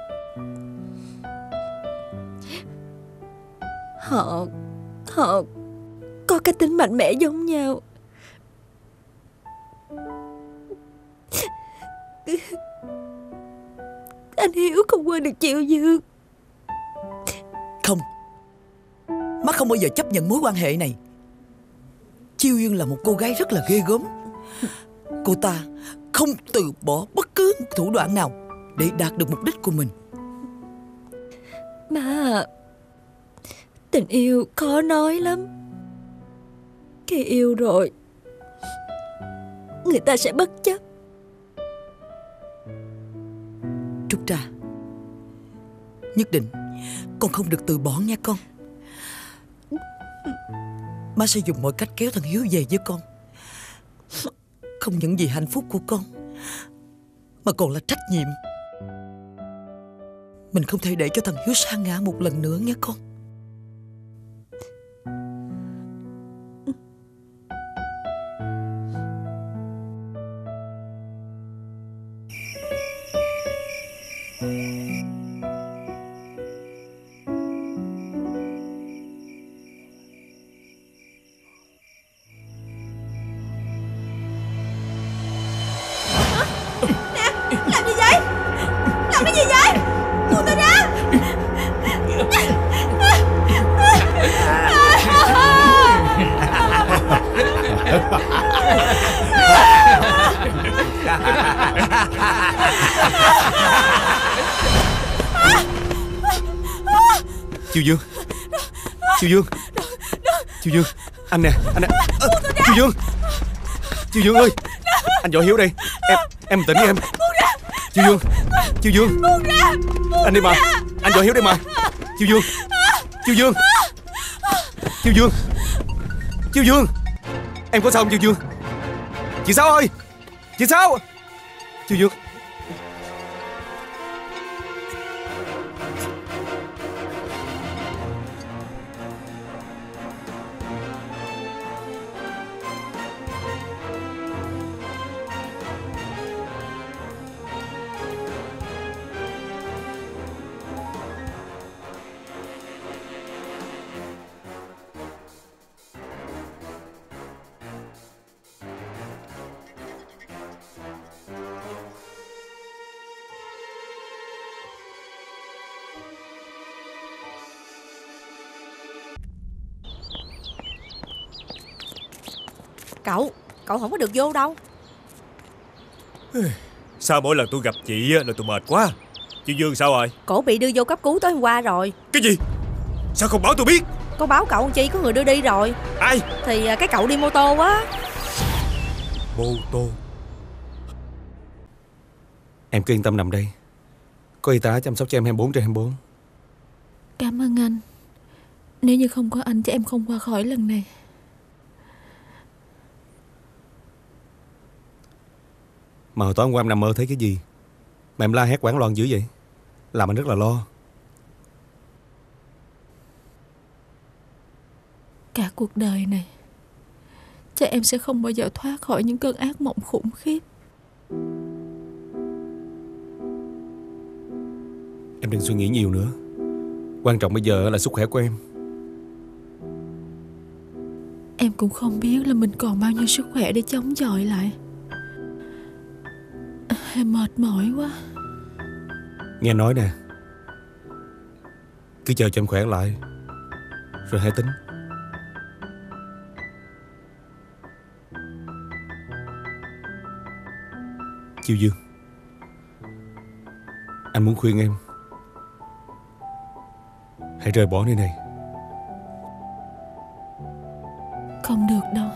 Họ Họ có cái tính mạnh mẽ giống nhau. Anh Hiếu không quên được Chiêu Dương. Không, má không bao giờ chấp nhận mối quan hệ này. Chiêu Dương là một cô gái rất là ghê gớm. Cô ta không từ bỏ bất cứ một thủ đoạn nào để đạt được mục đích của mình. Má, tình yêu khó nói lắm. Khi yêu rồi người ta sẽ bất chấp. Trúc Trà, nhất định con không được từ bỏ nha con. Má sẽ dùng mọi cách kéo thằng Hiếu về với con. Không những vì hạnh phúc của con mà còn là trách nhiệm. Mình không thể để cho thằng Hiếu sa ngã một lần nữa nha con. Làm gì vậy? Làm cái gì vậy? Buông tôi ra! Chiêu Dương, Chiêu Dương, Chiêu Dương, anh nè, anh nè. À, Chiêu Dương, Chiêu Dương ơi, anh Võ Hiếu đây. Em, em tỉnh đi em. Chiêu Dương, Chiêu Dương, buông ra, buông anh đi mà, ra. anh Võ Hiếu đây mà. Chiêu Dương, Chiêu Dương, Chiêu Dương, Chiêu Dương, em có sao không Chiêu Dương? Chị Sáu ơi, chị Sáu. Chiêu Dương. Cậu, cậu không có được vô đâu. Sao mỗi lần tôi gặp chị là tôi mệt quá. Chị Dương sao rồi? Cổ bị đưa vô cấp cứu tối hôm qua rồi. Cái gì? Sao không báo tôi biết? Có báo cậu chi có người đưa đi rồi. Ai? Thì cái cậu đi mô tô á. Mô tô? Em cứ yên tâm nằm đây, có y tá chăm sóc cho em hai mươi bốn trên hai mươi bốn. Cảm ơn anh. Nếu như không có anh thì em không qua khỏi lần này. Mà hồi tối hôm qua em nằm mơ thấy cái gì mà em la hét hoảng loạn dữ vậy? Làm anh rất là lo. Cả cuộc đời này chắc em sẽ không bao giờ thoát khỏi những cơn ác mộng khủng khiếp. Em đừng suy nghĩ nhiều nữa. Quan trọng bây giờ là sức khỏe của em. Em cũng không biết là mình còn bao nhiêu sức khỏe để chống chọi lại. Em mệt mỏi quá. Nghe nói nè, cứ chờ cho em khỏe lại rồi hãy tính. Chiêu Dương, anh muốn khuyên em hãy rời bỏ nơi này. Không được đâu.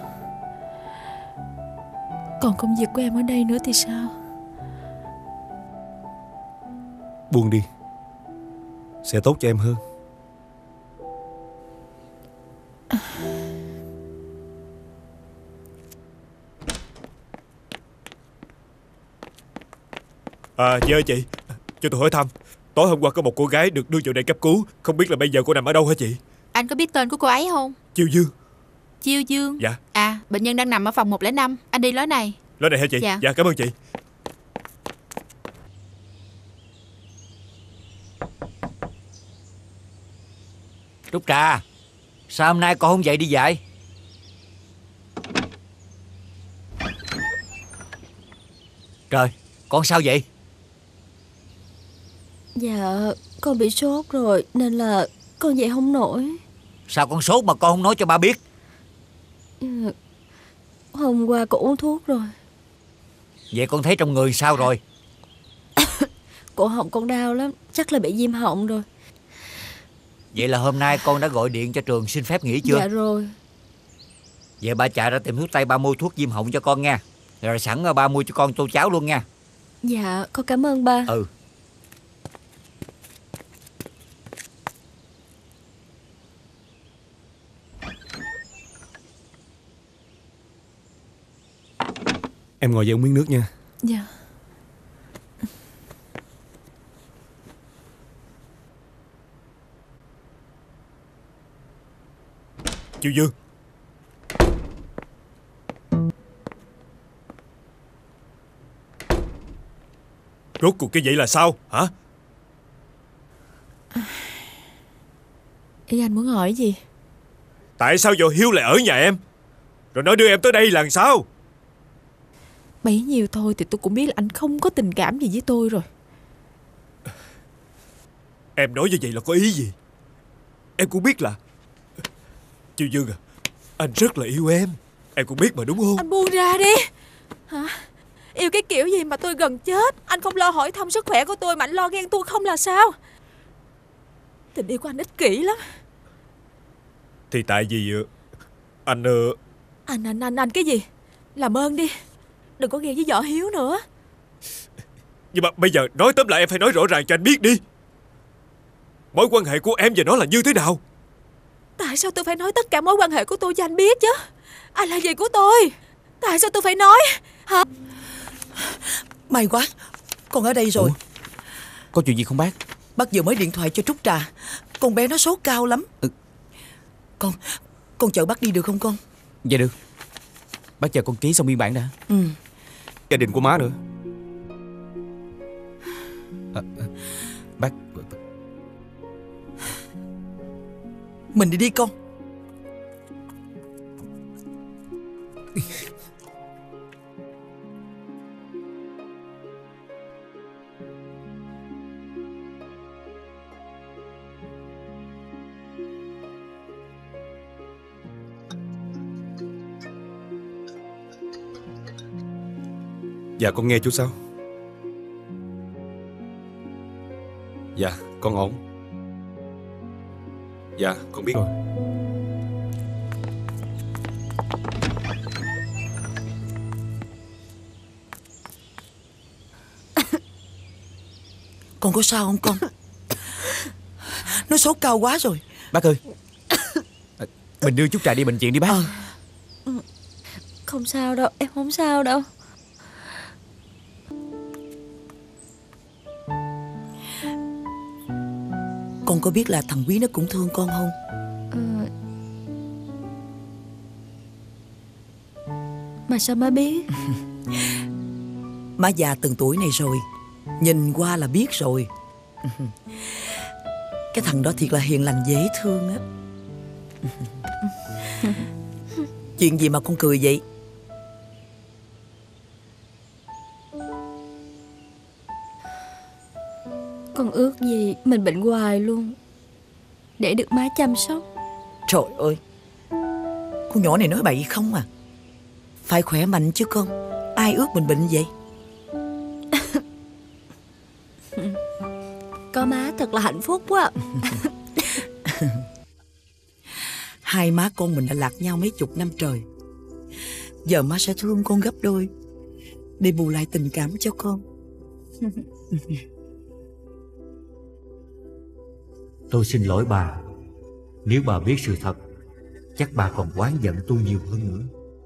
Còn công việc của em ở đây nữa thì sao? Buông đi, sẽ tốt cho em hơn. À, chị ơi chị, cho tôi hỏi thăm. Tối hôm qua có một cô gái được đưa vào đây cấp cứu. Không biết là bây giờ cô nằm ở đâu hả chị? Anh có biết tên của cô ấy không? Chiêu Dương. Chiêu Dương? Dạ. À, bệnh nhân đang nằm ở phòng một không năm. Anh đi lối này. Lối này hả chị? Dạ. Dạ, cảm ơn chị. Trúc Trà, sao hôm nay con không dậy đi dạy? Trời, con sao vậy? Dạ, con bị sốt rồi nên là con dậy không nổi. Sao con sốt mà con không nói cho ba biết? Hôm qua con uống thuốc rồi. Vậy con thấy trong người sao rồi? Cổ họng con đau lắm, chắc là bị viêm họng rồi. Vậy là hôm nay con đã gọi điện cho trường xin phép nghỉ chưa? Dạ rồi. Vậy ba chạy ra tìm thuốc tây, ba mua thuốc viêm họng cho con nha. Rồi sẵn ba mua cho con tô cháo luôn nha. Dạ, con cảm ơn ba. Ừ. Em ngồi dậy uống miếng nước nha. Dạ. Chiêu Dương. Rốt cuộc cái vậy là sao hả? Ý anh muốn hỏi gì? Tại sao Võ Hiếu lại ở nhà em, rồi nói đưa em tới đây là sao? Bấy nhiêu thôi thì tôi cũng biết là anh không có tình cảm gì với tôi rồi. Em nói như vậy là có ý gì? Em cũng biết là Chiêu Dương à, anh rất là yêu em. Em cũng biết mà đúng không? Anh buông ra đi. Hả? Yêu cái kiểu gì mà tôi gần chết. Anh không lo hỏi thăm sức khỏe của tôi mà anh lo ghen tôi không là sao? Tình yêu của anh ích kỷ lắm. Thì tại vì anh uh... Anh anh anh anh cái gì? Làm ơn đi, đừng có ghen với Võ Hiếu nữa. Nhưng mà bây giờ nói tóm lại em phải nói rõ ràng cho anh biết đi. Mối quan hệ của em và nó là như thế nào? Tại sao tôi phải nói tất cả mối quan hệ của tôi cho anh biết chứ? Anh là gì của tôi? Tại sao tôi phải nói hả? May quá, con ở đây rồi. Ủa? Có chuyện gì không bác? Bác vừa mới điện thoại cho Trúc Trà. Con bé nó sốt cao lắm. ừ. Con Con chở bác đi được không con? Dạ được. Bác chờ con ký xong biên bản đã. Ừ. Gia đình của má nữa. à, à, Bác Mình đi đi con. Dạ con nghe chú sao? Dạ con ổn. Dạ con biết rồi. Con có sao không con? Nó sốt cao quá rồi. Bác ơi, mình đưa Trúc Trà đi bệnh viện đi bác. à. Không sao đâu, em không sao đâu. Con có biết là thằng Quý nó cũng thương con không? ờ... Mà sao má biết? Má già từng tuổi này rồi, nhìn qua là biết rồi. Cái thằng đó thiệt là hiền lành dễ thương á. Chuyện gì mà con cười vậy? Con ước gì mình bệnh hoài luôn, để được má chăm sóc. Trời ơi, con nhỏ này nói bậy không à. Phải khỏe mạnh chứ con. Ai ước mình bệnh vậy? Có má thật là hạnh phúc quá. Hai má con mình đã lạc nhau mấy chục năm trời. Giờ má sẽ thương con gấp đôi để bù lại tình cảm cho con. Tôi xin lỗi bà. Nếu bà biết sự thật, chắc bà còn oán giận tôi nhiều hơn nữa.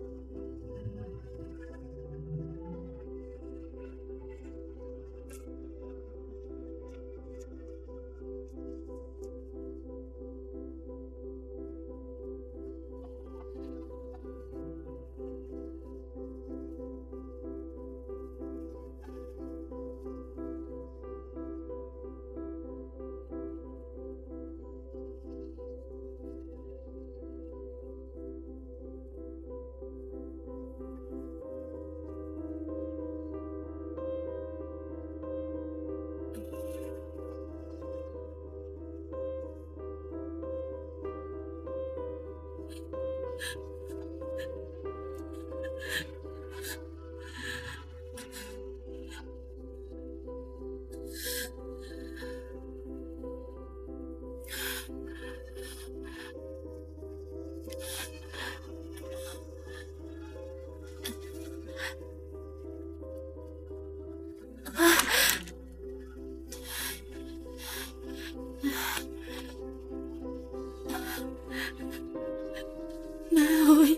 Má ơi,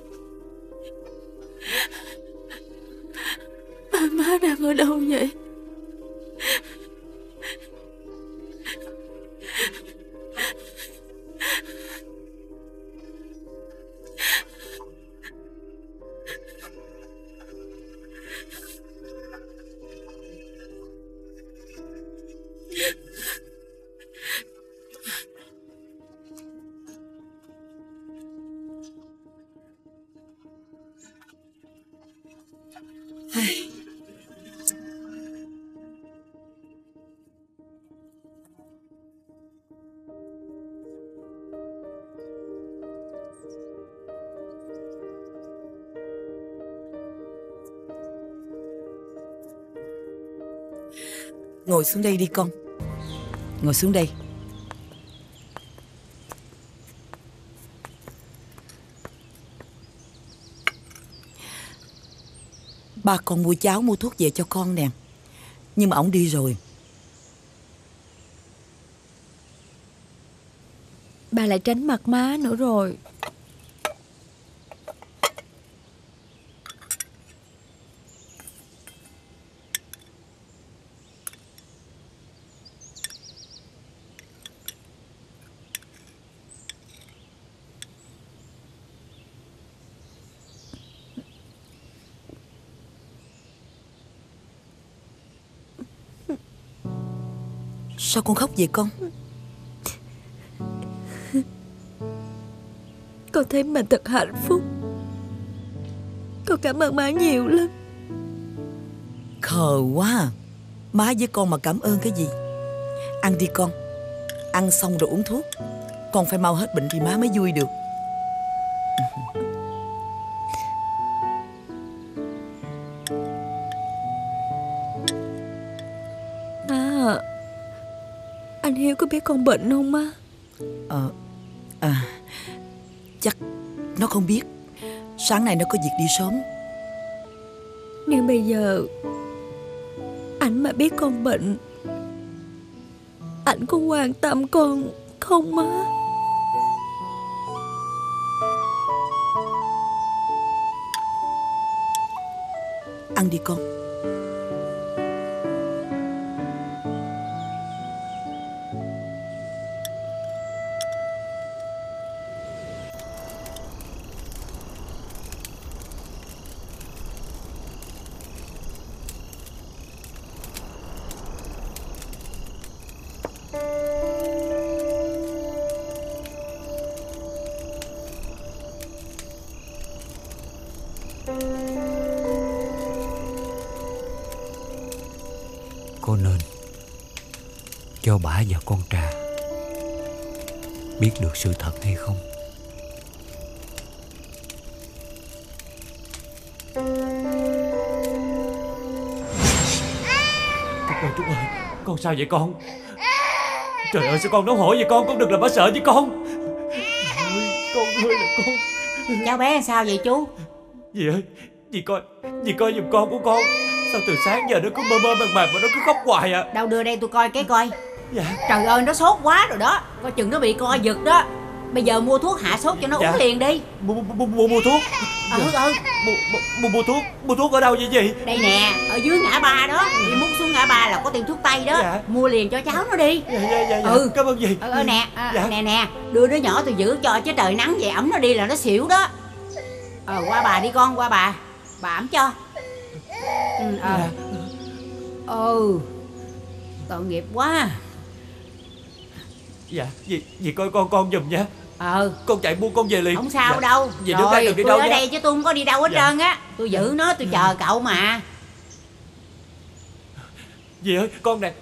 ba má đang ở đâu vậy? Ngồi xuống đây đi con. Ngồi xuống đây. Ba con mua cháo mua thuốc về cho con nè. Nhưng mà ổng đi rồi. Bà lại tránh mặt má nữa rồi. Sao con khóc vậy con? Con thấy mình thật hạnh phúc. Con cảm ơn má nhiều lắm. Khờ quá. Má với con mà cảm ơn cái gì? Ăn đi con. Ăn xong rồi uống thuốc. Con phải mau hết bệnh thì má mới vui được. Má à, anh Hiếu có biết con bệnh không má? Ờ À chắc nó không biết. Sáng nay nó có việc đi sớm. Nhưng bây giờ ảnh mà biết con bệnh, ảnh có quan tâm con không má? Ăn đi con. Có nên cho bà và con Trà biết được sự thật hay không? Con Trúc ơi, con sao vậy con? Trời ơi, sao con nóng hổi vậy con? Con đừng làm bà sợ với con. Ôi, con ơi là con. Cháu bé sao vậy chú? Dì ơi, dì coi, dì coi giùm con của con. Sao từ sáng giờ nó cứ mơ mơ màng màng mà nó cứ khóc hoài à? Đâu đưa đây tôi coi cái coi. Dạ. Trời ơi, nó sốt quá rồi đó. Coi chừng nó bị co giật đó. Bây giờ mua thuốc hạ sốt cho nó Dạ. uống liền đi. Mua mua mua mua thuốc. Ừ ừ. Mua mua mua thuốc, mua thuốc ở đâu vậy dì? Đây nè, ở dưới ngã ba đó. Đi múc xuống ngã ba là có tiệm thuốc tây đó. Dạ. Mua liền cho cháu nó đi. Dạ dạ dạ. Ừ. Cảm ơn dì. Ừ, ừ nè, à, Dạ. nè nè, đưa đứa nhỏ tôi giữ cho chứ trời nắng vậy ẩm nó đi là nó xỉu đó. Ờ qua bà đi con, qua bà. Bà ẩm cho. Ừ ờ. Dạ. Ừ. Tội nghiệp quá. Dạ, dì dì coi con con giùm nha. Ờ. Con chạy mua con về liền. Không sao Dạ. đâu. Dì đứng đây đừng đi tôi đâu ở nha. đây chứ tôi không có đi đâu hết Dạ. trơn á. Tôi giữ nó, tôi chờ cậu mà. Dì ơi, con nè.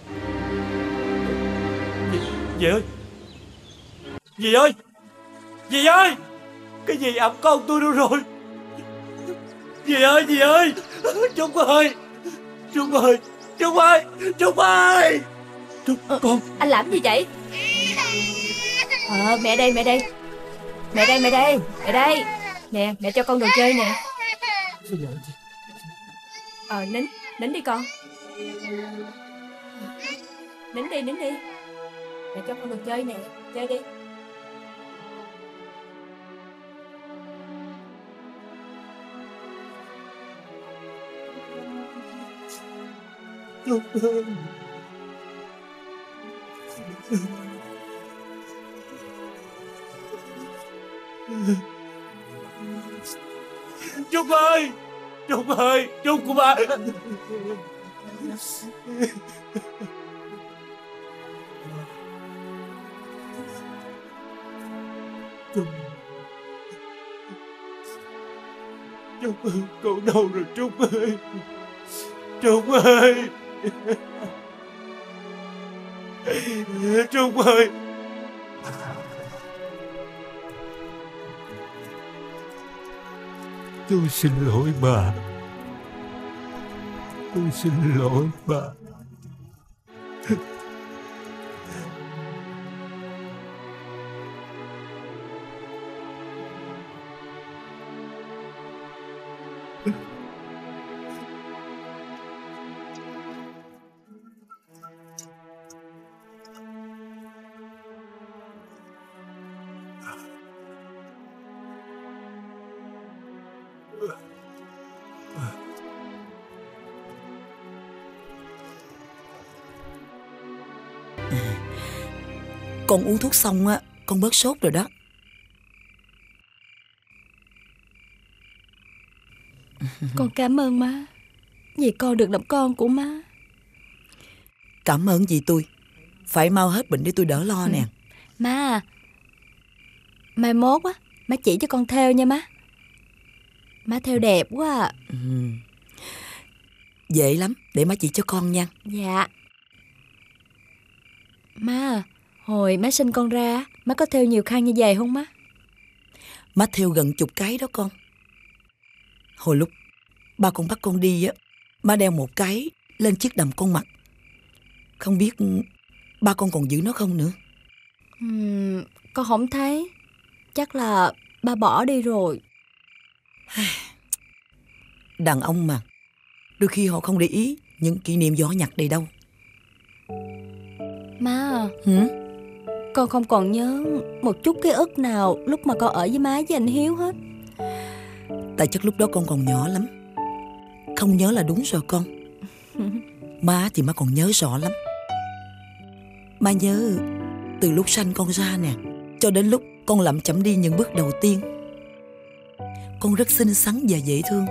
Dì, dì ơi. Dì ơi. Dì ơi. Cái gì ẩm con tôi đâu rồi? Dì ơi, dì ơi. Trúc ơi. Trúc ơi. Trúc ơi. Trúc ơi. Trúc, con. Anh làm gì vậy? Ờ mẹ đây mẹ đây. Mẹ đây mẹ đây. Mẹ đây. Nè mẹ cho con đồ chơi nè. Ờ nín. Nín đi con. Nín đi nín đi. Mẹ cho con đồ chơi nè. Chơi đi. Trúc ơi. Trúc ơi. Trúc ơi. Trúc của bà. Trúc. Trúc ơi. Con đâu rồi Trúc ơi? Trúc ơi. Trúc ơi. Tôi xin lỗi bà. Tôi xin lỗi bà. Con uống thuốc xong á, con bớt sốt rồi đó. Con cảm ơn má, vì con được làm con của má. Cảm ơn gì tôi? Phải mau hết bệnh để tôi đỡ lo nè. Má à, mai mốt á, má chỉ cho con thêu nha má. Má thêu đẹp quá à. Ừ. Dễ lắm, để má chỉ cho con nha. Dạ. Má à, hồi má sinh con ra, má có thêu nhiều khăn như vậy không má? Má thêu gần chục cái đó con. Hồi lúc ba con bắt con đi á, má đeo một cái lên chiếc đầm con mặc. Không biết ba con còn giữ nó không nữa. Uhm, con không thấy. Chắc là ba bỏ đi rồi. Đàn ông mà, đôi khi họ không để ý những kỷ niệm nhỏ nhặt này đâu. Má à, Hử? con không còn nhớ một chút ký ức nào lúc mà con ở với má với anh Hiếu hết. Tại chắc lúc đó con còn nhỏ lắm, không nhớ là đúng rồi con. Má thì má còn nhớ rõ lắm. Má nhớ từ lúc sanh con ra nè, cho đến lúc con lẩm chẩm đi những bước đầu tiên. Con rất xinh xắn và dễ thương.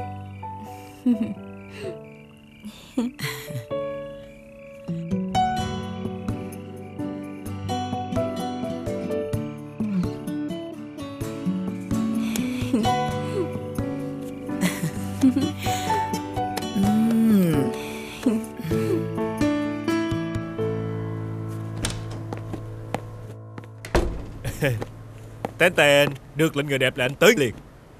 Tên tên, được lệnh người đẹp là anh tới liền.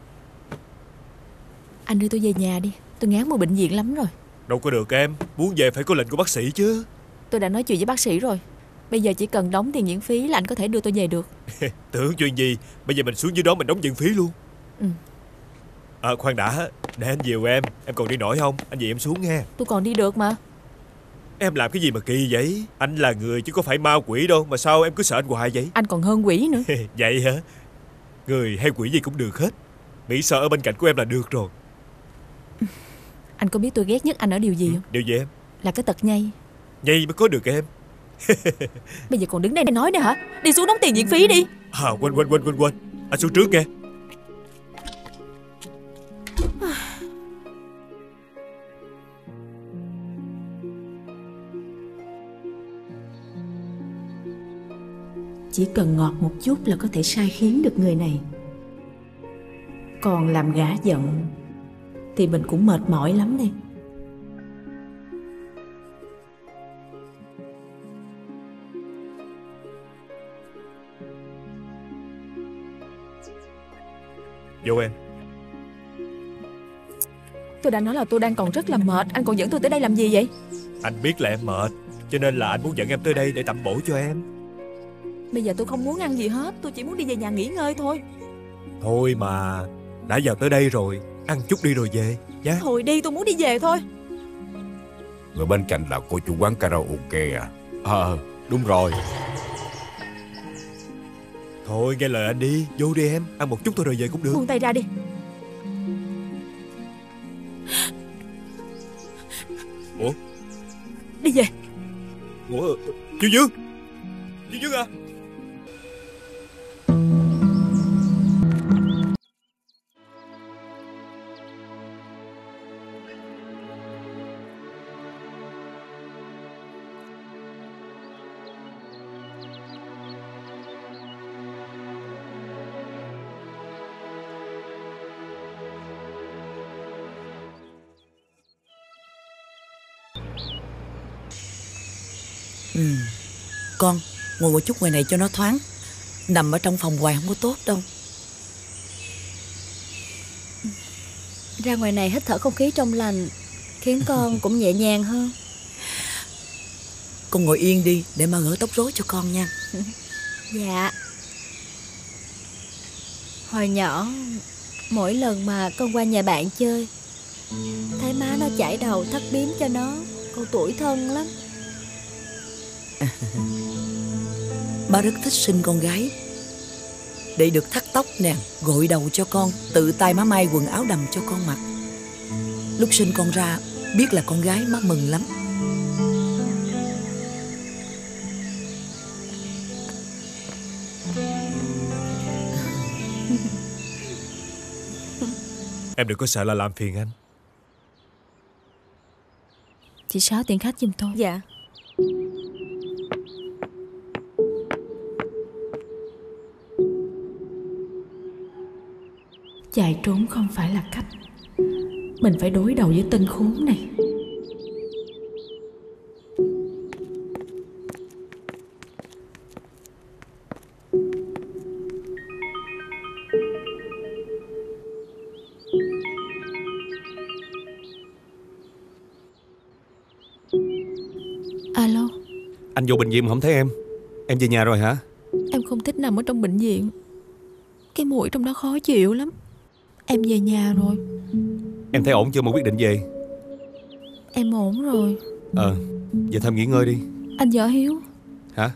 Anh đưa tôi về nhà đi, tôi ngán mùi bệnh viện lắm rồi. Đâu có được em, muốn về phải có lệnh của bác sĩ chứ. Tôi đã nói chuyện với bác sĩ rồi. Bây giờ chỉ cần đóng tiền viện phí là anh có thể đưa tôi về được. Tưởng chuyện gì, bây giờ mình xuống dưới đó mình đóng viện phí luôn. Ừ. À, khoan đã, để anh dìu em. Em còn đi nổi không? Anh dìu em xuống nghe. Tôi còn đi được mà. Em làm cái gì mà kỳ vậy? Anh là người chứ có phải ma quỷ đâu, mà sao em cứ sợ anh hoài vậy? Anh còn hơn quỷ nữa. Vậy hả? Người hay quỷ gì cũng được hết, miễn sợ ở bên cạnh của em là được rồi. Anh có biết tôi ghét nhất anh ở điều gì không? Điều gì em? Là cái tật nhây. Nhây mới có được em. Bây giờ còn đứng đây để nói nữa hả? Đi xuống đóng tiền viện phí đi. À, quên quên quên quên quên anh xuống trước nghe. Chỉ cần ngọt một chút là có thể sai khiến được người này. Còn làm gã giận thì mình cũng mệt mỏi lắm đây. Vô em. Tôi đã nói là tôi đang còn rất là mệt. Anh còn dẫn tôi tới đây làm gì vậy? Anh biết là em mệt, cho nên là anh muốn dẫn em tới đây để tẩm bổ cho em. Bây giờ tôi không muốn ăn gì hết, tôi chỉ muốn đi về nhà nghỉ ngơi thôi. Thôi mà, đã vào tới đây rồi, ăn chút đi rồi về nhé. Thôi đi, tôi muốn đi về thôi. Người bên cạnh là cô chủ quán karaoke à? Ờ, à, đúng rồi. Thôi nghe lời anh đi, vô đi em, ăn một chút thôi rồi về cũng được. Buông tay ra đi. Ủa? Đi về. Ủa? Chú Dương? Chú Dương à? Ừ. Con ngồi một chút ngoài này cho nó thoáng. Nằm ở trong phòng hoài không có tốt đâu. Ra ngoài này hít thở không khí trong lành, khiến con cũng nhẹ nhàng hơn. Con ngồi yên đi để mà gỡ tóc rối cho con nha. Dạ. Hồi nhỏ, mỗi lần mà con qua nhà bạn chơi, thấy má nó chải đầu thắt bím cho nó, con tủi thân lắm. Ba rất thích sinh con gái để được thắt tóc nè, gội đầu cho con, tự tay má may quần áo đầm cho con mặc. Lúc sinh con ra biết là con gái má mừng lắm. Em đừng có sợ là làm phiền anh. Chị Sáu tiện khách giùm tôi. Dạ. Chạy trốn không phải là cách. Mình phải đối đầu với tên khốn này. Alo. Anh vô bệnh viện mà không thấy em. Em về nhà rồi hả? Em không thích nằm ở trong bệnh viện. Cái mùi trong đó khó chịu lắm. Em về nhà rồi. Em thấy ổn chưa mà quyết định về? Em ổn rồi. Ờ, về thăm nghỉ ngơi đi. Anh Võ Hiếu. Hả?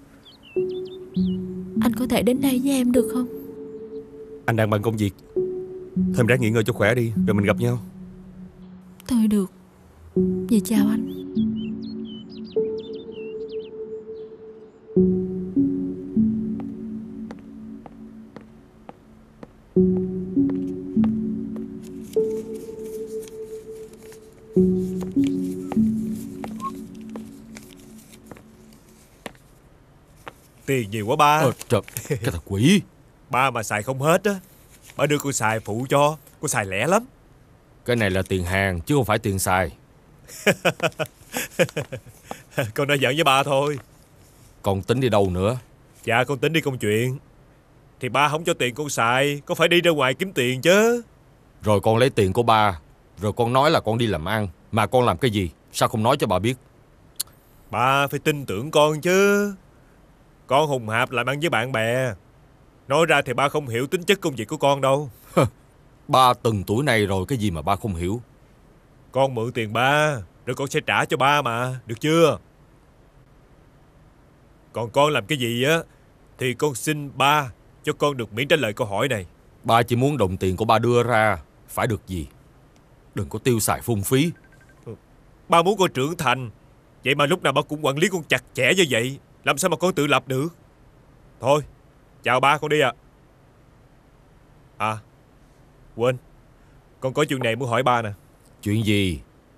Anh có thể đến đây với em được không? Anh đang bận công việc. Thôi em ráng nghỉ ngơi cho khỏe đi, rồi mình gặp nhau. Thôi được. Vậy chào anh. Tiền nhiều quá ba. Ờ, trời, cái thằng quỷ. Ba mà xài không hết á, ba đưa con xài phụ cho. Con xài lẻ lắm. Cái này là tiền hàng chứ không phải tiền xài. Con nói giỡn với ba thôi. Con tính đi đâu nữa? Dạ con tính đi công chuyện. Thì ba không cho tiền con xài, con phải đi ra ngoài kiếm tiền chứ. Rồi con lấy tiền của ba, rồi con nói là con đi làm ăn. Mà con làm cái gì? Sao không nói cho bà biết? Ba phải tin tưởng con chứ. Con hùng hạp làm ăn với bạn bè. Nói ra thì ba không hiểu tính chất công việc của con đâu. Ba từng tuổi này rồi, cái gì mà ba không hiểu? Con mượn tiền ba, rồi con sẽ trả cho ba mà, được chưa? Còn con làm cái gì á thì con xin ba cho con được miễn trả lời câu hỏi này. Ba chỉ muốn đồng tiền của ba đưa ra phải được gì. Đừng có tiêu xài phung phí. Ba muốn con trưởng thành, vậy mà lúc nào ba cũng quản lý con chặt chẽ như vậy, làm sao mà con tự lập được? Thôi, chào ba, con đi ạ. À. à quên, con có chuyện này muốn hỏi ba nè. Chuyện gì?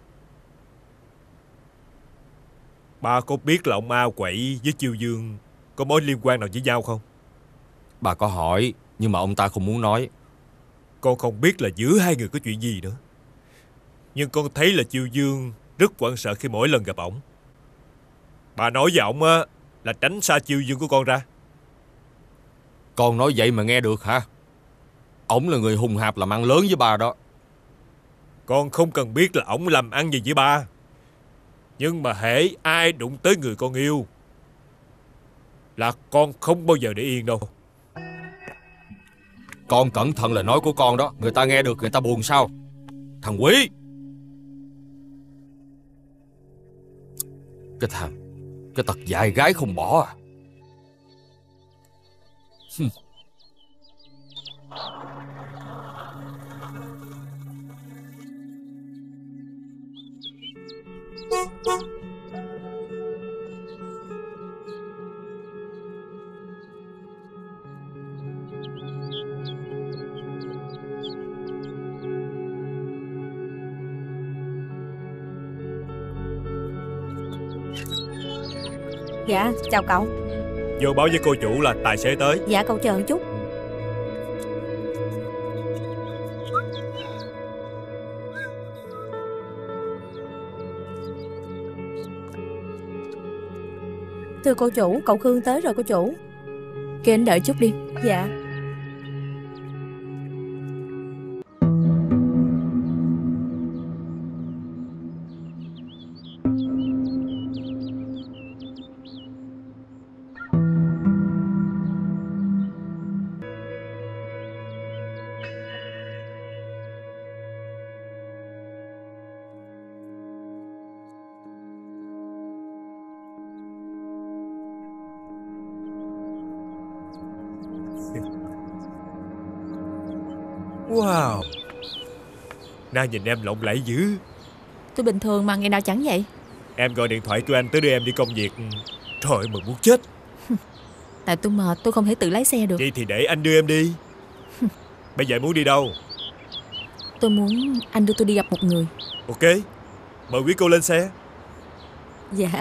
Ba có biết là ông Ma Quậy với Chiêu Dương có mối liên quan nào với nhau không? Bà có hỏi, nhưng mà ông ta không muốn nói. Con không biết là giữa hai người có chuyện gì nữa, nhưng con thấy là Chiêu Dương rất hoảng sợ khi mỗi lần gặp ổng. Bà nói với ổng á là tránh xa Chiêu Dương của con ra. Con nói vậy mà nghe được hả? Ổng là người hùng hạp làm ăn lớn với ba đó. Con không cần biết là ổng làm ăn gì với ba, nhưng mà hễ ai đụng tới người con yêu là con không bao giờ để yên đâu. Con cẩn thận lời nói của con đó. Người ta nghe được người ta buồn sao? Thằng quỷ! Cái thằng Cái tật dại gái không bỏ à? Hừm. Dạ, chào cậu. Vô báo với cô chủ là tài xế tới. Dạ, cậu chờ một chút. Thưa cô chủ, cậu Khương tới rồi cô chủ. Kêu anh đợi chút đi. Dạ. Wow, Na nhìn em lộng lẫy dữ. Tôi bình thường mà, ngày nào chẳng vậy. Em gọi điện thoại kêu anh tới đưa em đi công việc. Trời ơi, mừng muốn chết. Tại tôi mệt, tôi không thể tự lái xe được. Vậy thì để anh đưa em đi. Bây giờ muốn đi đâu? Tôi muốn anh đưa tôi đi gặp một người. Ok, mời quý cô lên xe. Dạ.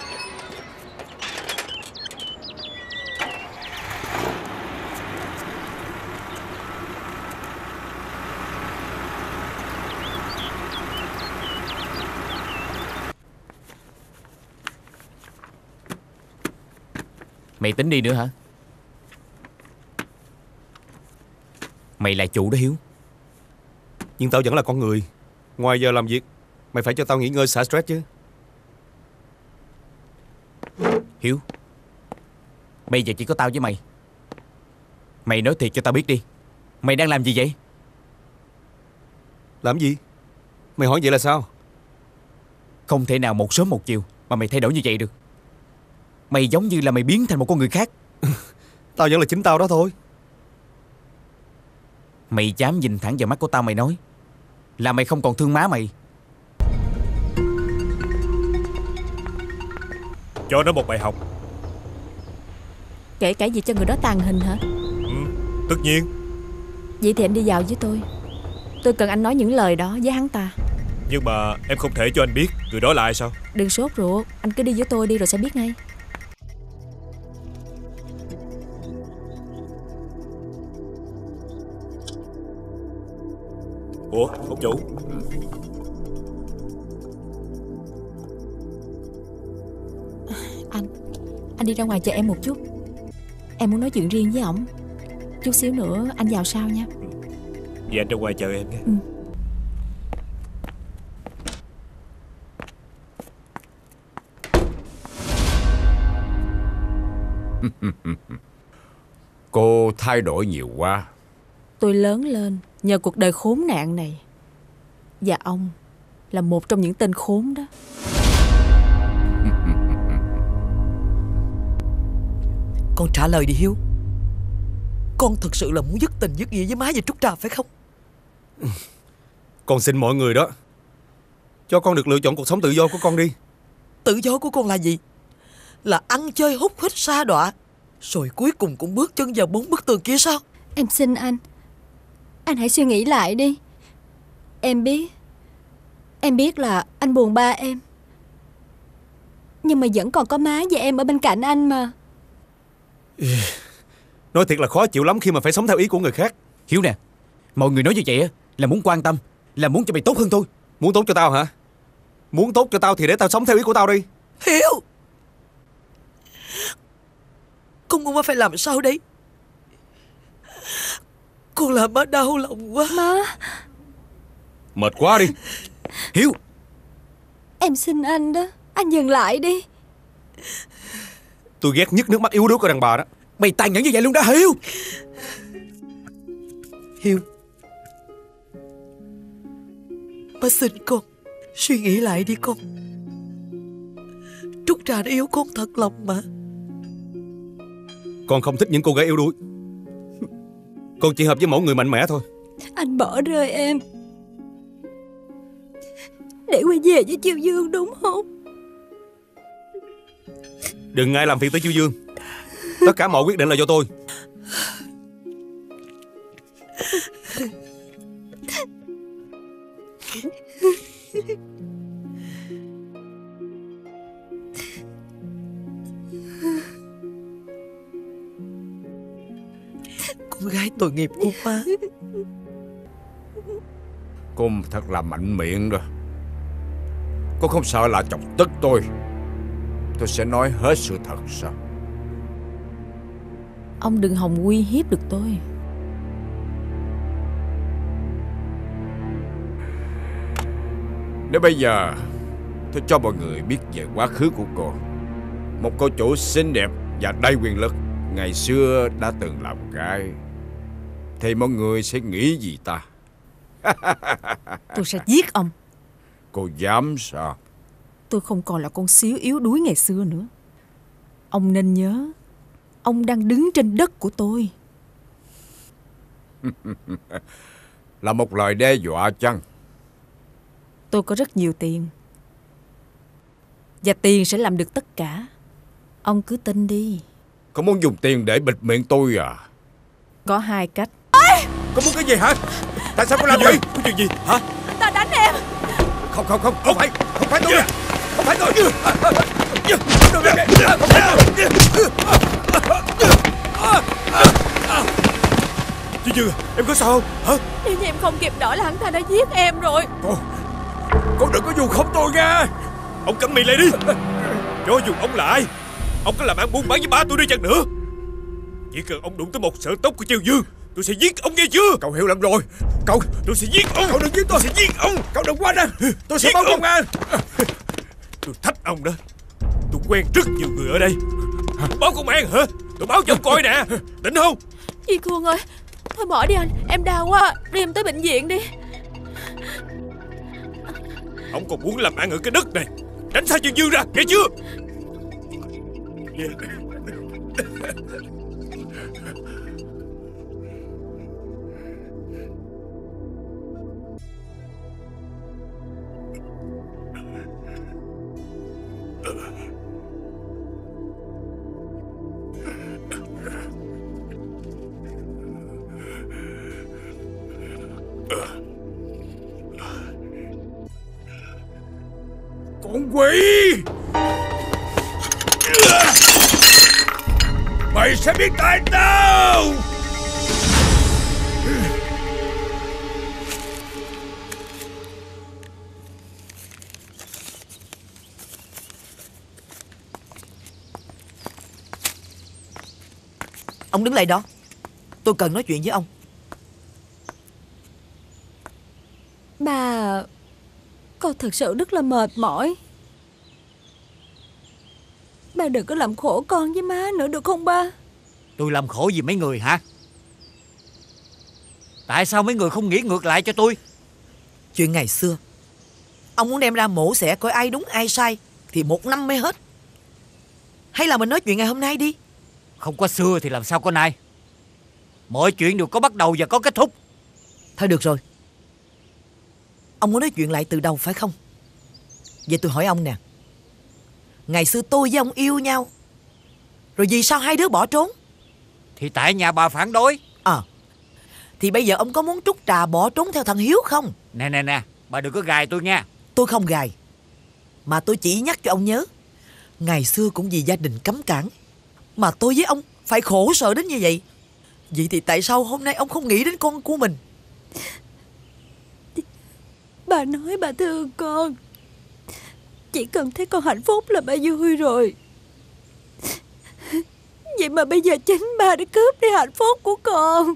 Mày tính đi nữa hả? Mày là chủ đó Hiếu. Nhưng tao vẫn là con người. Ngoài giờ làm việc, mày phải cho tao nghỉ ngơi xả stress chứ. Hiếu, bây giờ chỉ có tao với mày. Mày nói thiệt cho tao biết đi, mày đang làm gì vậy? Làm gì? Mày hỏi vậy là sao? Không thể nào một sớm một chiều mà mày thay đổi như vậy được. Mày giống như là mày biến thành một con người khác. Tao vẫn là chính tao đó thôi. Mày dám nhìn thẳng vào mắt của tao mày nói là mày không còn thương má mày. Cho nó một bài học. Kể cả gì cho người đó tàn hình hả? Ừ, tất nhiên. Vậy thì anh đi vào với tôi. Tôi cần anh nói những lời đó với hắn ta. Nhưng mà em không thể cho anh biết người đó là ai sao? Đừng sốt ruột, anh cứ đi với tôi đi rồi sẽ biết ngay. Ủa, ông chủ. Anh, anh đi ra ngoài chờ em một chút. Em muốn nói chuyện riêng với ổng. Chút xíu nữa anh vào sau nha. Vậy anh ra ngoài chờ em nhé. Ừ. Cô thay đổi nhiều quá. Tôi lớn lên nhờ cuộc đời khốn nạn này. Và ông là một trong những tên khốn đó. Con trả lời đi Hiếu. Con thực sự là muốn dứt tình dứt nghĩa với má và Trúc Trà phải không? Con xin mọi người đó, cho con được lựa chọn cuộc sống tự do của con đi. Tự do của con là gì? Là ăn chơi hút hít sa đọa, rồi cuối cùng cũng bước chân vào bốn bức tường kia sao? Em xin anh, anh hãy suy nghĩ lại đi. Em biết Em biết là anh buồn ba em, nhưng mà vẫn còn có má và em ở bên cạnh anh mà. Nói thiệt là khó chịu lắm khi mà phải sống theo ý của người khác. Hiếu nè, mọi người nói như vậy là muốn quan tâm, là muốn cho mày tốt hơn tôi. Muốn tốt cho tao hả? Muốn tốt cho tao thì để tao sống theo ý của tao đi. Hiếu, con muốn má phải làm sao đấy? Con làm má đau lòng quá. Má, mệt quá đi. Hiếu, em xin anh đó, anh dừng lại đi. Tôi ghét nhất nước mắt yếu đuối của đàn bà đó. Mày tàn nhẫn như vậy luôn đó Hiếu. Hiếu, má xin con suy nghĩ lại đi con. Trúc Trà đã yêu con thật lòng mà. Con không thích những cô gái yếu đuối. Con chỉ hợp với mẫu người mạnh mẽ thôi. Anh bỏ rơi em để quay về với Chiêu Dương đúng không? Đừng ai làm phiền tới Chiêu Dương. Tất cả mọi quyết định là do tôi. Con gái tội nghiệp của má. Cô thật là mạnh miệng rồi. Cô không sợ là chọc tức tôi. Tôi sẽ nói hết sự thật sao? Ông đừng hòng uy hiếp được tôi. Nếu bây giờ tôi cho mọi người biết về quá khứ của cô, một cô chủ xinh đẹp và đầy quyền lực ngày xưa đã từng làm gái, thì mọi người sẽ nghĩ gì ta? Tôi sẽ giết ông. Cô dám sao? Tôi không còn là con xíu yếu đuối ngày xưa nữa. Ông nên nhớ, ông đang đứng trên đất của tôi. Là một lời đe dọa chăng? Tôi có rất nhiều tiền, và tiền sẽ làm được tất cả. Ông cứ tin đi. Có muốn dùng tiền để bịt miệng tôi à? Có hai cách. Có muốn cái gì hả? Tại sao cô làm vậy? Có chuyện gì hả? Ta đánh em. Không không không Không phải Không phải tôi nè. Không phải tôi. Chị Dương, em có sao không hả? Nếu như em không kịp đỡ là hắn ta đã giết em rồi. Cô Cô đừng có vu khống tôi nha. Ông câm miệng lại đi. Cho dù ông là ai, ông có làm ăn buôn bán với ba tôi đi chăng nữa, chỉ cần ông đụng tới một sợi tóc của Triều Dương, tôi sẽ giết ông, nghe chưa? Cậu hiểu lầm rồi. Cậu Tôi sẽ giết ông. Cậu đừng giết tôi. Tôi sẽ giết ông. Cậu đừng qua đây. Tôi sẽ Giết báo ông. công an. Tôi thách ông đó. Tôi quen rất nhiều người ở đây. Báo công an hả? Tôi báo cho ông coi nè. Tỉnh không? Chị Khương ơi, thôi bỏ đi anh, em đau quá. Đi em tới bệnh viện đi. Ông còn muốn làm ăn ở cái đất này, tránh xa Triều Dương ra, nghe chưa? Con quỷ! Mày sẽ biết tại tao! Ông đứng lại đó. Tôi cần nói chuyện với ông. Bà, con thật sự rất là mệt mỏi. Ba đừng có làm khổ con với má nữa được không ba? Tôi làm khổ gì mấy người hả? Tại sao mấy người không nghĩ ngược lại cho tôi? Chuyện ngày xưa, ông muốn đem ra mổ xẻ coi ai đúng ai sai thì một năm mới hết. Hay là mình nói chuyện ngày hôm nay đi. Không có xưa thì làm sao có nay. Mọi chuyện đều có bắt đầu và có kết thúc. Thôi được rồi. Ông muốn nói chuyện lại từ đầu phải không? Vậy tôi hỏi ông nè. Ngày xưa tôi với ông yêu nhau, rồi vì sao hai đứa bỏ trốn? Thì tại nhà bà phản đối. À, thì bây giờ ông có muốn trút trà bỏ trốn theo thằng Hiếu không? Nè nè nè, bà đừng có gài tôi nha. Tôi không gài, mà tôi chỉ nhắc cho ông nhớ. Ngày xưa cũng vì gia đình cấm cản mà tôi với ông phải khổ sở đến như vậy. Vậy thì tại sao hôm nay ông không nghĩ đến con của mình? Bà nói bà thương con, chỉ cần thấy con hạnh phúc là bà vui rồi. Vậy mà bây giờ chính bà đã cướp đi hạnh phúc của con.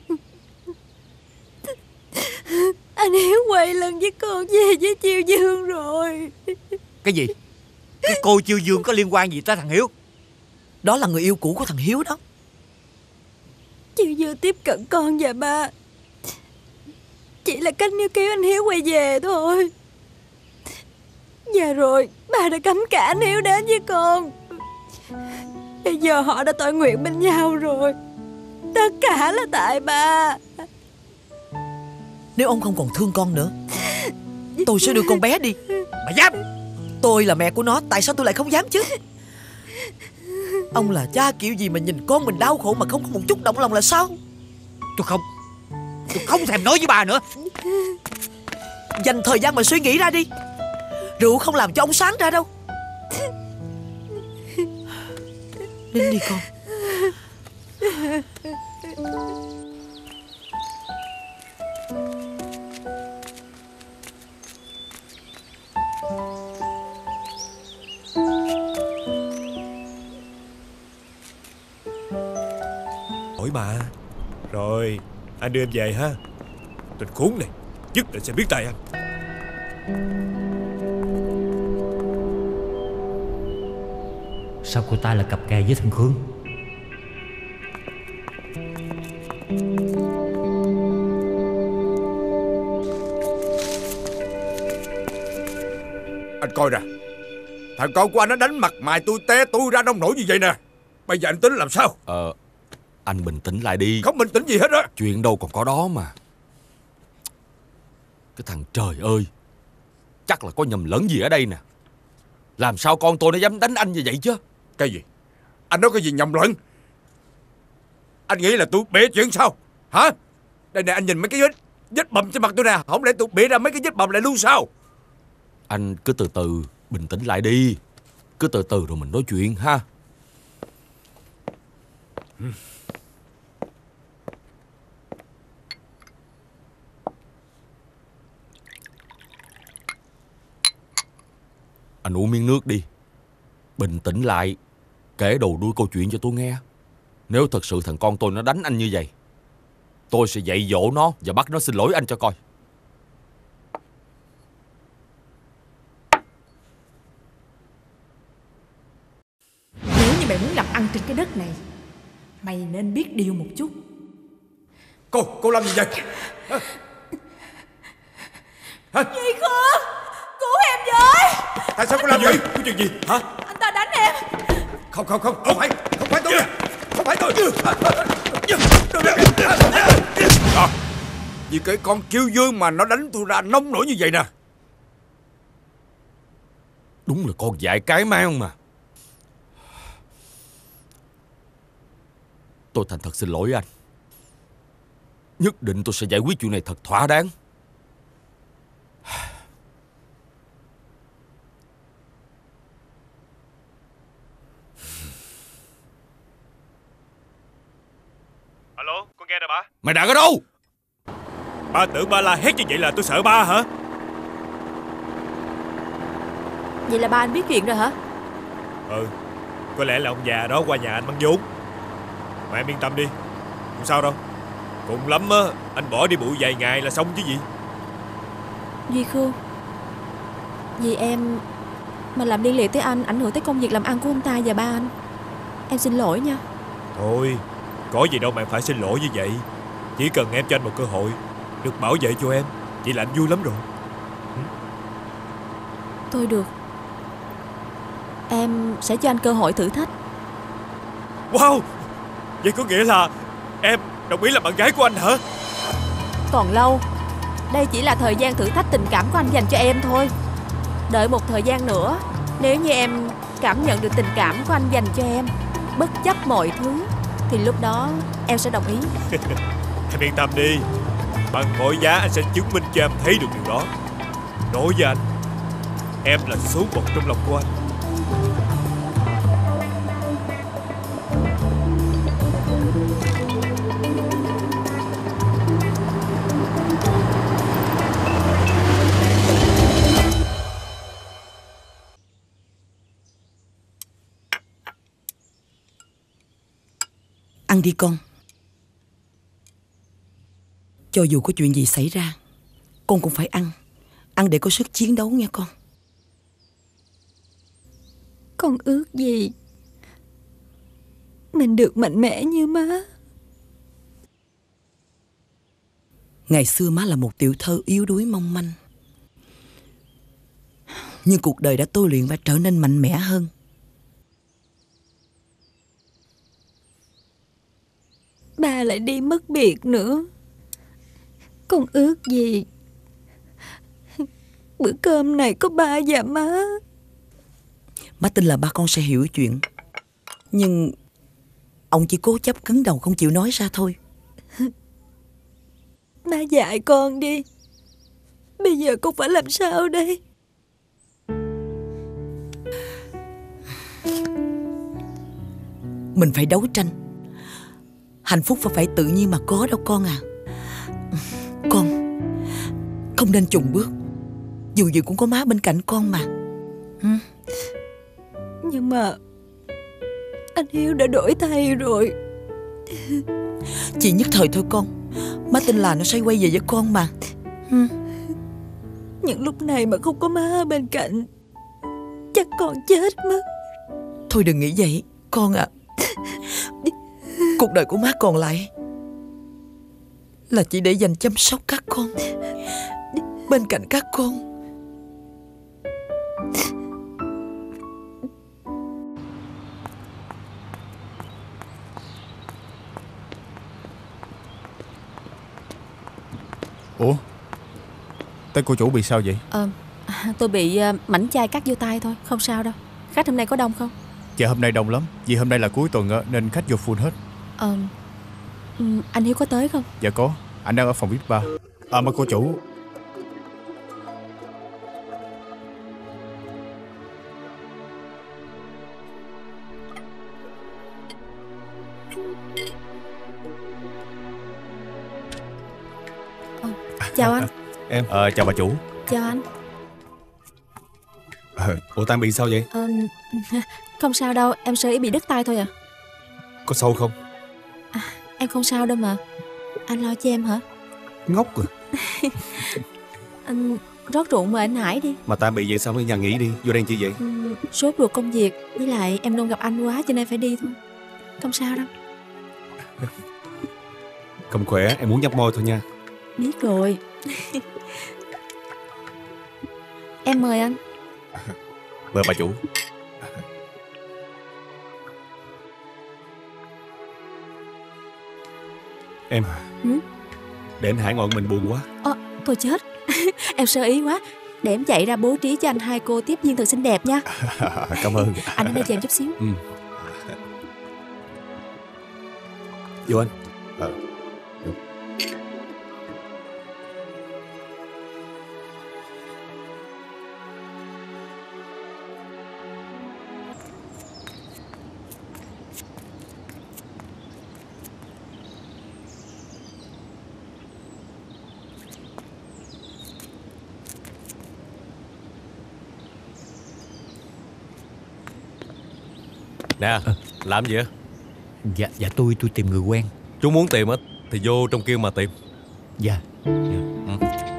Anh Hiếu quay lưng với con về với Triều Dương rồi. Cái gì? Cái cô Triều Dương có liên quan gì tới thằng Hiếu? Đó là người yêu cũ của thằng Hiếu đó. Triều Dương tiếp cận con và ba chỉ là cách níu kéo anh Hiếu quay về thôi. Và rồi ba đã cấm cả anh Hiếu đến với con. Bây giờ họ đã tội nguyện bên nhau rồi. Tất cả là tại ba. Nếu ông không còn thương con nữa, tôi sẽ đưa con bé đi. Bà dám? Tôi là mẹ của nó, tại sao tôi lại không dám chứ? Ông là cha kiểu gì mà nhìn con mình đau khổ mà không có một chút động lòng là sao? Tôi không Tôi không thèm nói với bà nữa. Dành thời gian mà suy nghĩ ra đi. Rượu không làm cho ông sáng ra đâu. Đến đi con. Hỏi bà. Rồi, anh đưa em về ha. Tình khốn này nhất định sẽ biết tay anh. Sao cô ta là cặp kè với thằng Khương? Anh coi nè, thằng con của anh nó đánh mặt mày tôi té tôi ra nông nổi như vậy nè. Bây giờ anh tính làm sao? Ờ, anh bình tĩnh lại đi. Không bình tĩnh gì hết á. Chuyện đâu còn có đó mà. Cái thằng trời ơi, chắc là có nhầm lẫn gì ở đây nè. Làm sao con tôi nó dám đánh anh như vậy chứ? Cái gì? Anh nói cái gì nhầm lẫn? Anh nghĩ là tôi bể chuyện sao? Hả? Đây nè, anh nhìn mấy cái vết Vết bầm trên mặt tôi nè, không lẽ tôi bịa ra mấy cái vết bầm lại luôn sao? Anh cứ từ từ, bình tĩnh lại đi. Cứ từ từ rồi mình nói chuyện ha. Anh uống miếng nước đi. Bình tĩnh lại. Kể đầu đuôi câu chuyện cho tôi nghe. Nếu thật sự thằng con tôi nó đánh anh như vậy, tôi sẽ dạy dỗ nó và bắt nó xin lỗi anh cho coi. Nếu như mày muốn làm ăn trên cái đất này, mày nên biết điều một chút. Cô, cô làm gì vậy? Hả? Hả? Dì Khương, cứu em với. Tại sao cô làm vậy? Có chuyện gì hả? Anh ta đánh em. Không không không, không phải, không phải tôi nè. Không phải tôi. À, vì cái con kiêu dương mà nó đánh tôi ra nông nổi như vậy nè. Đúng là con dại cái mang mà. Tôi thành thật xin lỗi anh. Nhất định tôi sẽ giải quyết chuyện này thật thỏa đáng. Alo, con nghe nè ba. Mày đang ở đâu? Ba tưởng ba la hét như vậy là tôi sợ ba hả? Vậy là ba anh biết chuyện rồi hả? Ừ, có lẽ là ông già đó qua nhà anh mang vốn. Mà em yên tâm đi, không sao đâu. Cùng lắm á, anh bỏ đi bụi vài ngày là xong chứ gì. Duy Khương, vì em mà làm liên lụy tới anh, ảnh hưởng tới công việc làm ăn của ông ta và ba anh. Em xin lỗi nha. Thôi, có gì đâu mà em phải xin lỗi như vậy. Chỉ cần em cho anh một cơ hội được bảo vệ cho em, vậy là anh vui lắm rồi. Thôi được, em sẽ cho anh cơ hội thử thách. Wow, vậy có nghĩa là em đồng ý làm bạn gái của anh hả? Còn lâu. Đây chỉ là thời gian thử thách tình cảm của anh dành cho em thôi. Đợi một thời gian nữa, nếu như em cảm nhận được tình cảm của anh dành cho em, bất chấp mọi thứ, thì lúc đó em sẽ đồng ý. Em yên tâm đi, bằng mọi giá anh sẽ chứng minh cho em thấy được điều đó. Nói với anh, em là số một trong lòng của anh. Ăn đi con. Cho dù có chuyện gì xảy ra, con cũng phải ăn. Ăn để có sức chiến đấu nha con. Con ước gì mình được mạnh mẽ như má. Ngày xưa má là một tiểu thơ yếu đuối mong manh, nhưng cuộc đời đã tôi luyện và trở nên mạnh mẽ hơn. Ba lại đi mất biệt nữa. Con ước gì bữa cơm này có ba và má. Má tin là ba con sẽ hiểu chuyện, nhưng ông chỉ cố chấp cứng đầu không chịu nói ra thôi. Má dạy con đi. Bây giờ con phải làm sao đây? Mình phải đấu tranh. Hạnh phúc phải tự nhiên mà có đâu con à. Con không nên chùng bước. Dù gì cũng có má bên cạnh con mà. ừ. Nhưng mà anh Hiếu đã đổi thay rồi. Chỉ nhất thời thôi con. Má tin là nó sẽ quay về với con mà. ừ. Những lúc này mà không có má bên cạnh, chắc con chết mất. Thôi đừng nghĩ vậy con ạ. à. Cuộc đời của má còn lại là chỉ để dành chăm sóc các con, bên cạnh các con. Ủa, tay cô chủ bị sao vậy? Ờ, tôi bị uh, mảnh chai cắt vô tay thôi, không sao đâu. Khách hôm nay có đông không? Dạ hôm nay đông lắm, vì hôm nay là cuối tuần nên khách vô full hết. Ờ, um, anh Hiếu có tới không? Dạ có, anh đang ở phòng vê i pê ba. À mà cô chủ, Chào anh. Em. Ờ, chào bà chủ. Chào anh. Ờ, Ủa Tam bị sao vậy? Ờ, Không sao đâu, em sơ ý bị đứt tay thôi à. Có sâu không? À, em không sao đâu mà. Anh lo cho em hả? Ngốc rồi. Anh rót rượu mời anh Hải đi. Mà Tam bị vậy sao mới nhà nghỉ đi? Vô đây chi vậy? Ừ, sốt ruột công việc, với lại em luôn gặp anh quá cho nên phải đi thôi. Không sao đâu. Không khỏe, em muốn nhấp môi thôi nha. Biết rồi. Em mời anh. Mời bà chủ. Em. Ừ? Để anh Hải ngồi mình buồn quá. Ờ, thôi chết. Em sơ ý quá. Để em chạy ra bố trí cho anh hai cô tiếp viên thật xinh đẹp nha. Cảm ơn. Anh ở đây chờ em chút xíu. Ừ. Vô anh. Ờ. Nè, làm gì á? Dạ, dạ tôi, tôi tìm người quen. Chú muốn tìm á thì vô trong kia mà tìm. Dạ, dạ. Ừ.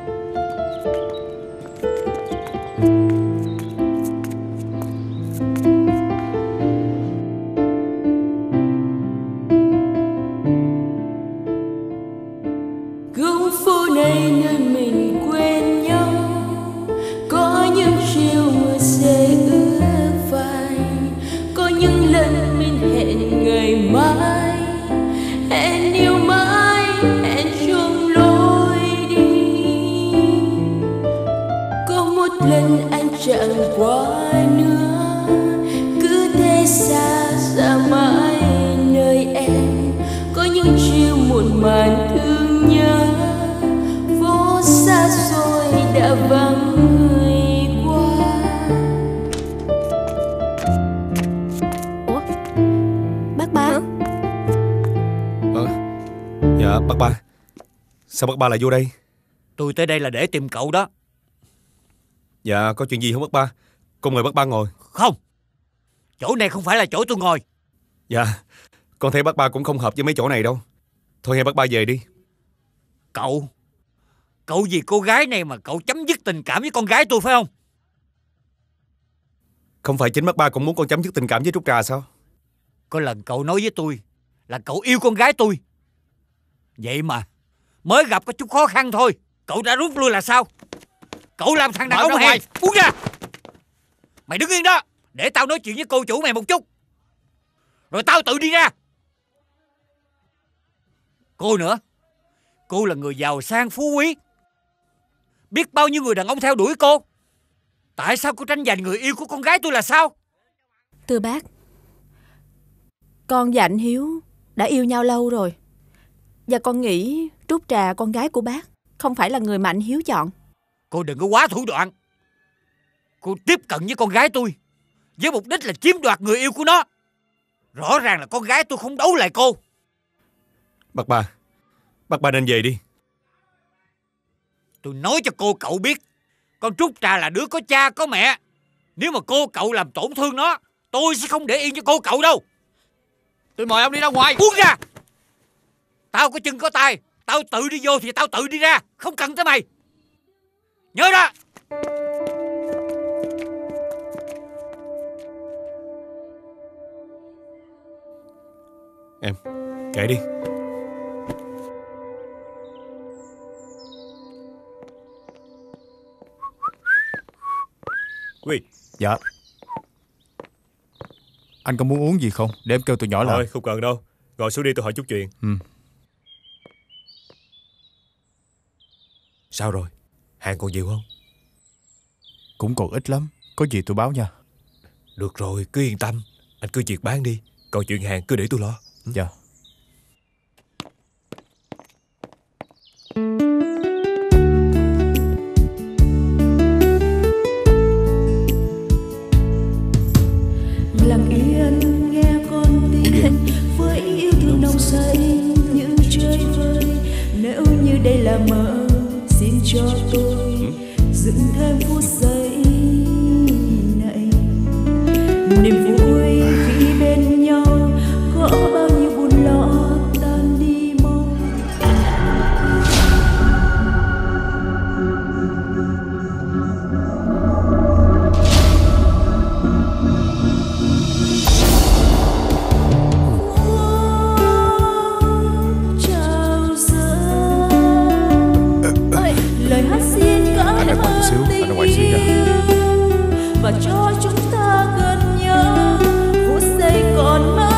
Góc phố này nơi mình quen nhau, có những chiều mưa rơi ướt vai, có những lần mình hẹn ngày mai, hẹn yêu mãi, hẹn chung lối đi. Có một lần anh chẳng qua nữa, cứ thế xa xa mãi nơi em. Có những chiều muộn màn thương nhớ, phố xa xôi đã vắng người qua. Ủa? Bác ba? Ờ. Dạ, bác ba. Sao bác ba lại vô đây? Tôi tới đây là để tìm cậu đó. Dạ, có chuyện gì không bác ba? Con mời bác ba ngồi. Không, chỗ này không phải là chỗ tôi ngồi. Dạ, con thấy bác ba cũng không hợp với mấy chỗ này đâu. Thôi hay bác ba về đi. Cậu, cậu vì cô gái này mà cậu chấm dứt tình cảm với con gái tôi phải không? Không phải chính bác ba cũng muốn con chấm dứt tình cảm với Trúc Trà sao? Có lần cậu nói với tôi là cậu yêu con gái tôi. Vậy mà mới gặp có chút khó khăn thôi, cậu đã rút lui là sao? Cậu làm thằng đàn ông hèn. Buông ra. Mày đứng yên đó, để tao nói chuyện với cô chủ mày một chút, rồi tao tự đi ra. Cô nữa, cô là người giàu sang phú quý, biết bao nhiêu người đàn ông theo đuổi cô. Tại sao cô tranh giành người yêu của con gái tôi là sao? Thưa bác, con và anh Hiếu đã yêu nhau lâu rồi, và con nghĩ Trúc Trà, con gái của bác, không phải là người mà anh Hiếu chọn. Cô đừng có quá thủ đoạn. Cô tiếp cận với con gái tôi với mục đích là chiếm đoạt người yêu của nó. Rõ ràng là con gái tôi không đấu lại cô. Bác ba, bác ba nên về đi. Tôi nói cho cô cậu biết, con Trúc Trà là đứa có cha có mẹ. Nếu mà cô cậu làm tổn thương nó, tôi sẽ không để yên cho cô cậu đâu. Tôi mời ông đi ra ngoài. Buông ra. Tao có chân có tay, tao tự đi vô thì tao tự đi ra, không cần tới mày. Nhớ đó. Em, kệ đi. Quy. Dạ. Anh có muốn uống gì không? Để em kêu tụi nhỏ lại. Thôi, không cần đâu. Ngồi xuống đi, tôi hỏi chút chuyện. Ừ. Sao rồi? Hàng còn nhiều không? Cũng còn ít lắm. Có gì tôi báo nha. Được rồi, cứ yên tâm. Anh cứ việc bán đi. Còn chuyện hàng cứ để tôi lo. Dạ. niềm vui khi bên nhau, có bao nhiêu buồn lo tan đi mau. Chào giờ ơi, lời hát xin cảm Anh ra ngoài một xíu, anh ra ngoài xíu nha. và cho chúng ta gần nhau phút giây còn mãi.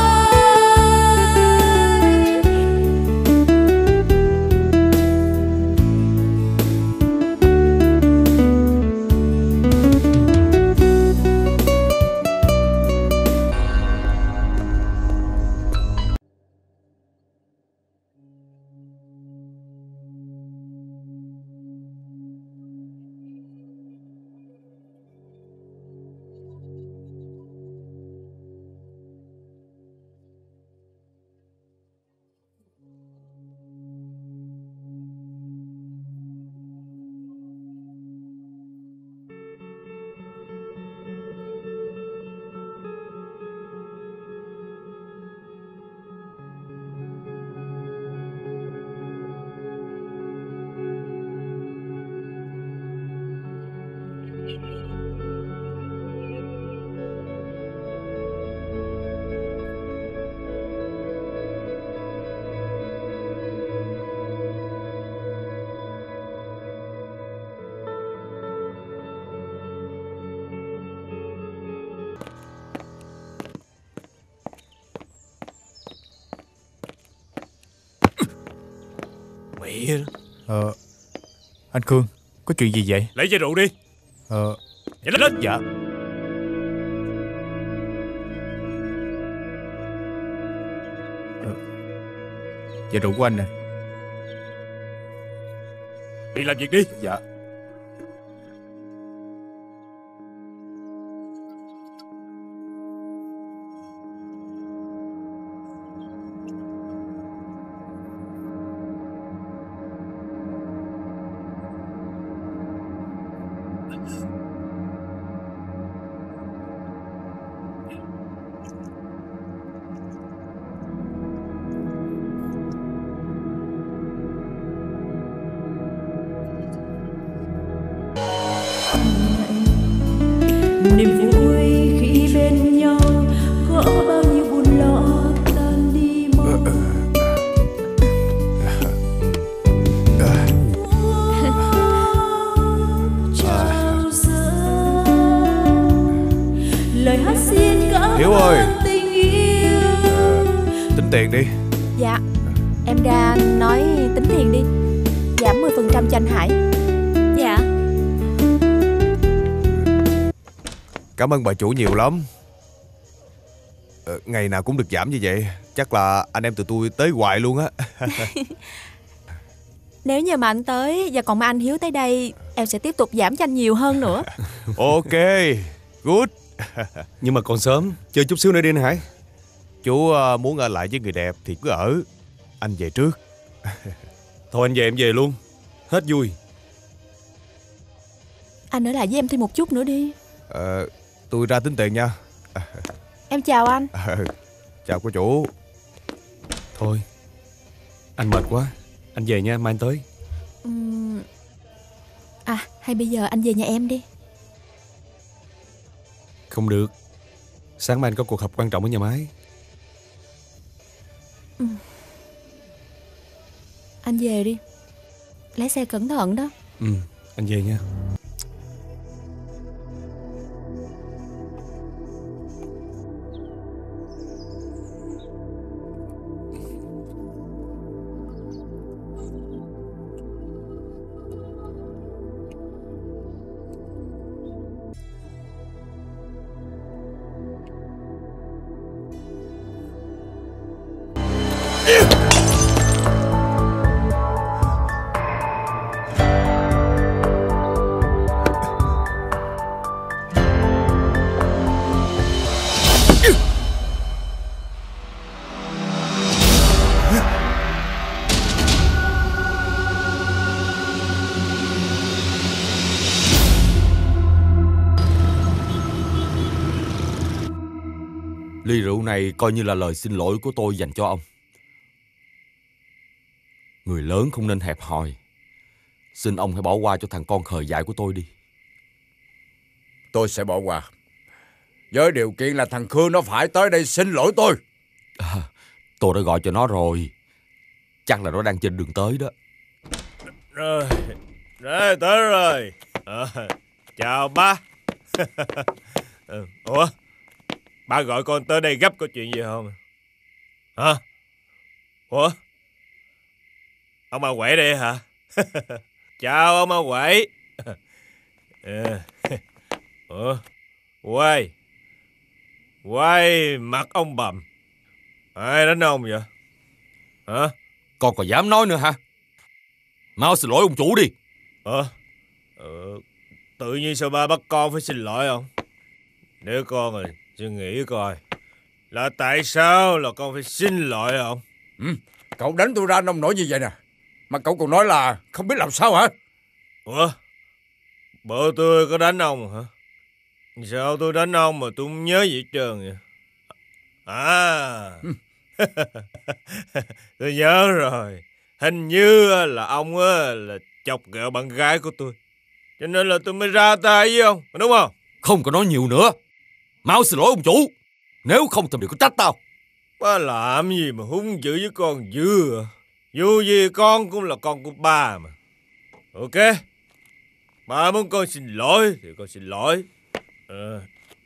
Mẹ đó. Ờ Anh Cương, có chuyện gì vậy? Lấy chai rượu đi. Ờ Nhanh lên lên. Dạ. Ờ, dạ rượu của anh nè. Đi làm việc đi. Dạ. Niềm vui khi bên nhau, có bao nhiêu buồn lo tan đi mau. Chào giờ lời hát xin cảm Hiếu ơi. ơn tình yêu. Tính tiền đi. Dạ. Em ra nói tính tiền đi. Giảm mười phần trăm cho anh Hải. Dạ. Cảm ơn bà chủ nhiều lắm. ờ, Ngày nào cũng được giảm như vậy. Chắc là anh em tụi tôi tới hoài luôn á. Nếu như mà anh tới và còn mà anh Hiếu tới đây, em sẽ tiếp tục giảm cho anh nhiều hơn nữa. Ok, good. Nhưng mà còn sớm, chơi chút xíu nữa đi anh Hải. Chú uh, muốn ở lại với người đẹp thì cứ ở. Anh về trước. Thôi anh về em về luôn. Hết vui. Anh ở lại với em thêm một chút nữa đi. Ờ, tôi ra tính tiền nha. Em chào anh. Ờ, chào cô chủ. Thôi, anh mệt quá. Anh về nha, mai anh tới. Uhm... À, hay bây giờ anh về nhà em đi. Không được. Sáng mai anh có cuộc họp quan trọng ở nhà máy. Ừ. Anh về đi. Lái xe cẩn thận đó. Ừ, anh về nha. Ly rượu này coi như là lời xin lỗi của tôi dành cho ông. Người lớn không nên hẹp hòi. Xin ông hãy bỏ qua cho thằng con khờ dại của tôi đi. Tôi sẽ bỏ qua, với điều kiện là thằng Khương nó phải tới đây xin lỗi tôi. À, tôi đã gọi cho nó rồi. Chắc là nó đang trên đường tới đó. Rồi, rồi tới rồi. À, chào ba. Ủa, ba gọi con tới đây gấp có chuyện gì không? Hả? Ủa, ông ma quẩy đây hả? Chào ông ma quẩy. Ủa, quay quay mặt ông bầm. Ai đánh ông vậy? Hả? Con còn dám nói nữa hả? Mau xin lỗi ông chủ đi. Ờ, ờ tự nhiên sao ba bắt con phải xin lỗi không? Nếu con rồi suy nghĩ coi, là tại sao là con phải xin lỗi không? Ừ, cậu đánh tôi ra nông nổi như vậy nè, mà cậu còn nói là không biết làm sao hả? Ủa, bộ tôi có đánh ông hả? Sao tôi đánh ông mà tôi không nhớ gì hết trơn vậy? À, tôi nhớ rồi. Hình như là ông là chọc ghẹo bạn gái của tôi, cho nên là tôi mới ra tay với ông, đúng không? Không có nói nhiều nữa. Mau xin lỗi ông chủ. Nếu không thì đừng có trách tao. Ba làm gì mà hung dữ với con dữ à? Dù gì con cũng là con của ba mà. Ok, ba muốn con xin lỗi thì con xin lỗi. À,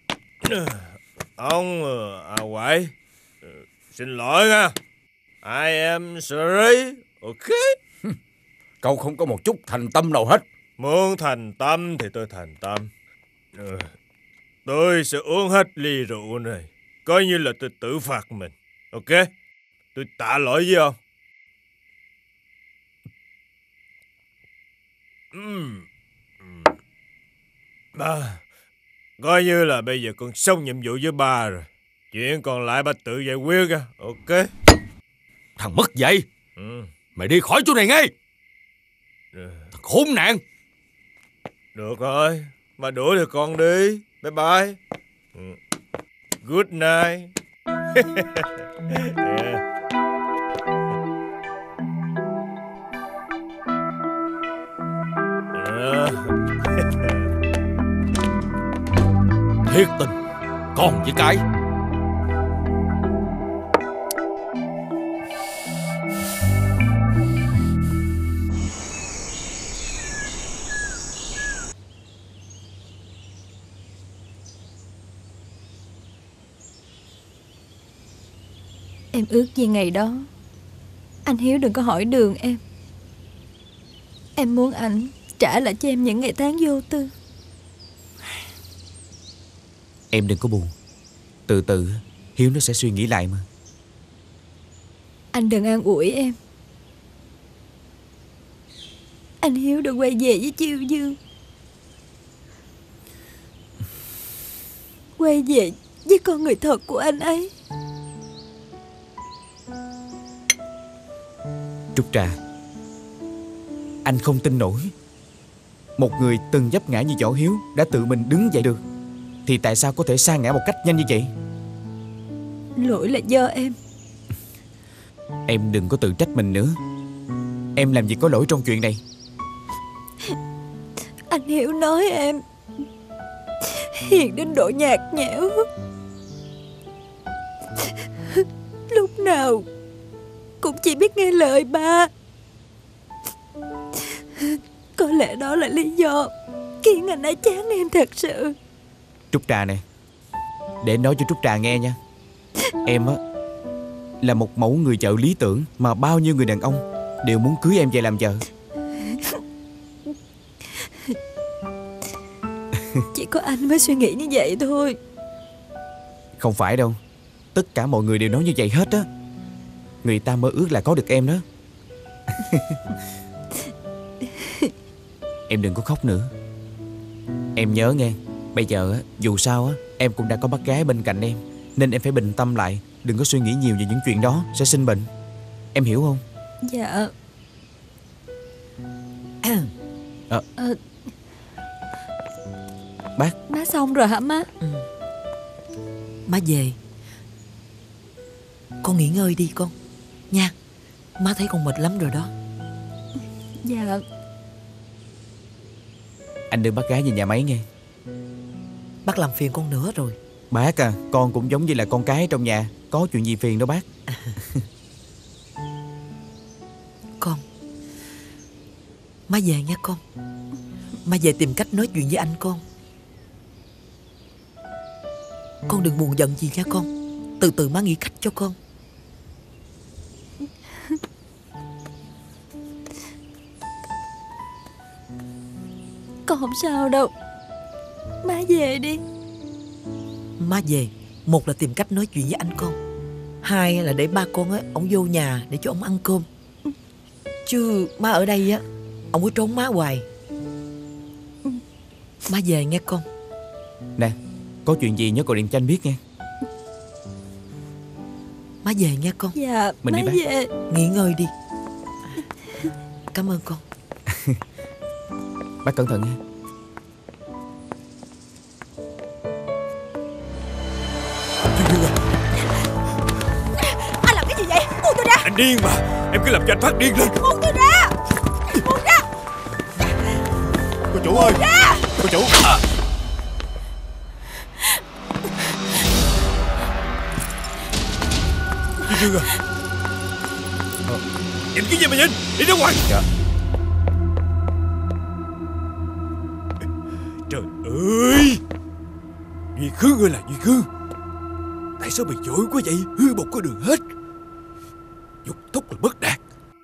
ông à quậy, xin lỗi nha. I am sorry. Ok. Cậu không có một chút thành tâm nào hết. Muốn thành tâm thì tôi thành tâm. À, tôi sẽ uống hết ly rượu này, coi như là tôi tự phạt mình. Ok, tôi tạ lỗi với ông. Uhm. Ba, coi như là bây giờ con xong nhiệm vụ với ba rồi. Chuyện còn lại ba tự giải quyết á. Ok. Thằng mất dạy. Ừ. Mày đi khỏi chỗ này ngay. Ừ. Thằng khốn nạn. Được rồi, ba đuổi được con đi. Bye bye. Ừ. Good night. Yeah. Thiệt tình, con với cái. Em ước gì ngày đó anh Hiếu đừng có hỏi đường em. Em muốn anh trả lại cho em những ngày tháng vô tư. Em đừng có buồn. Từ từ Hiếu nó sẽ suy nghĩ lại mà. Anh đừng an ủi em. Anh Hiếu đã quay về với Chiêu Dương, quay về với con người thật của anh ấy. Trúc Trà, anh không tin nổi. Một người từng vấp ngã như Võ Hiếu đã tự mình đứng dậy được, thì tại sao có thể sa ngã một cách nhanh như vậy? Lỗi là do em. Em đừng có tự trách mình nữa. Em làm gì có lỗi trong chuyện này. Anh Hiếu nói em hiền đến độ nhạt nhẽo, lúc nào cũng chỉ biết nghe lời ba. Có lẽ đó là lý do khiến anh ấy chán em thật sự. Trúc Trà nè, để nói cho Trúc Trà nghe nha. Em á là một mẫu người vợ lý tưởng mà bao nhiêu người đàn ông đều muốn cưới em về làm vợ. Chỉ có anh mới suy nghĩ như vậy thôi. Không phải đâu, tất cả mọi người đều nói như vậy hết á. Người ta mơ ước là có được em đó. Em đừng có khóc nữa. Em nhớ nghe, bây giờ á, dù sao á, em cũng đã có bác gái bên cạnh em, nên em phải bình tâm lại. Đừng có suy nghĩ nhiều về những chuyện đó, sẽ sinh bệnh. Em hiểu không? Dạ. À. À, Bác. Má xong rồi hả má? Ừ. Má về. Con nghỉ ngơi đi con nha. Má thấy con mệt lắm rồi đó. Dạ. Anh đưa bác gái về nhà máy nghe. Bác làm phiền con nữa rồi. Bác à, con cũng giống như là con cái trong nhà, có chuyện gì phiền đâu bác. Con, má về nha con. Má về tìm cách nói chuyện với anh con. Con đừng buồn giận gì nha con. Từ từ má nghĩ cách cho con. Con không sao đâu. Má về đi. Má về, một là tìm cách nói chuyện với anh con, hai là để ba con á, ổng vô nhà để cho ổng ăn cơm. Chứ má ở đây á, ổng cứ trốn má hoài. Má về nghe con. Nè, có chuyện gì nhớ gọi điện cho anh biết nghe. Má về nghe con. Dạ, Mình má đi bác. về. Nghỉ ngơi đi. Cảm ơn con. Bác cẩn thận nha. Anh làm cái gì vậy? Buông tôi ra. Anh điên mà. Em cứ làm cho anh phát điên lên. Buông tôi ra. Buông ra. Cô chủ ơi. Ra. Cô chủ à. Chị Dương à. Nhìn cái gì mà nhìn. Đi ra ngoài. Dạ. Trời ơi. Duy Khương ơi là Duy Khương. Tại sao mày dối quá vậy? Hư một có đường hết. Dục tốc là bất đạt.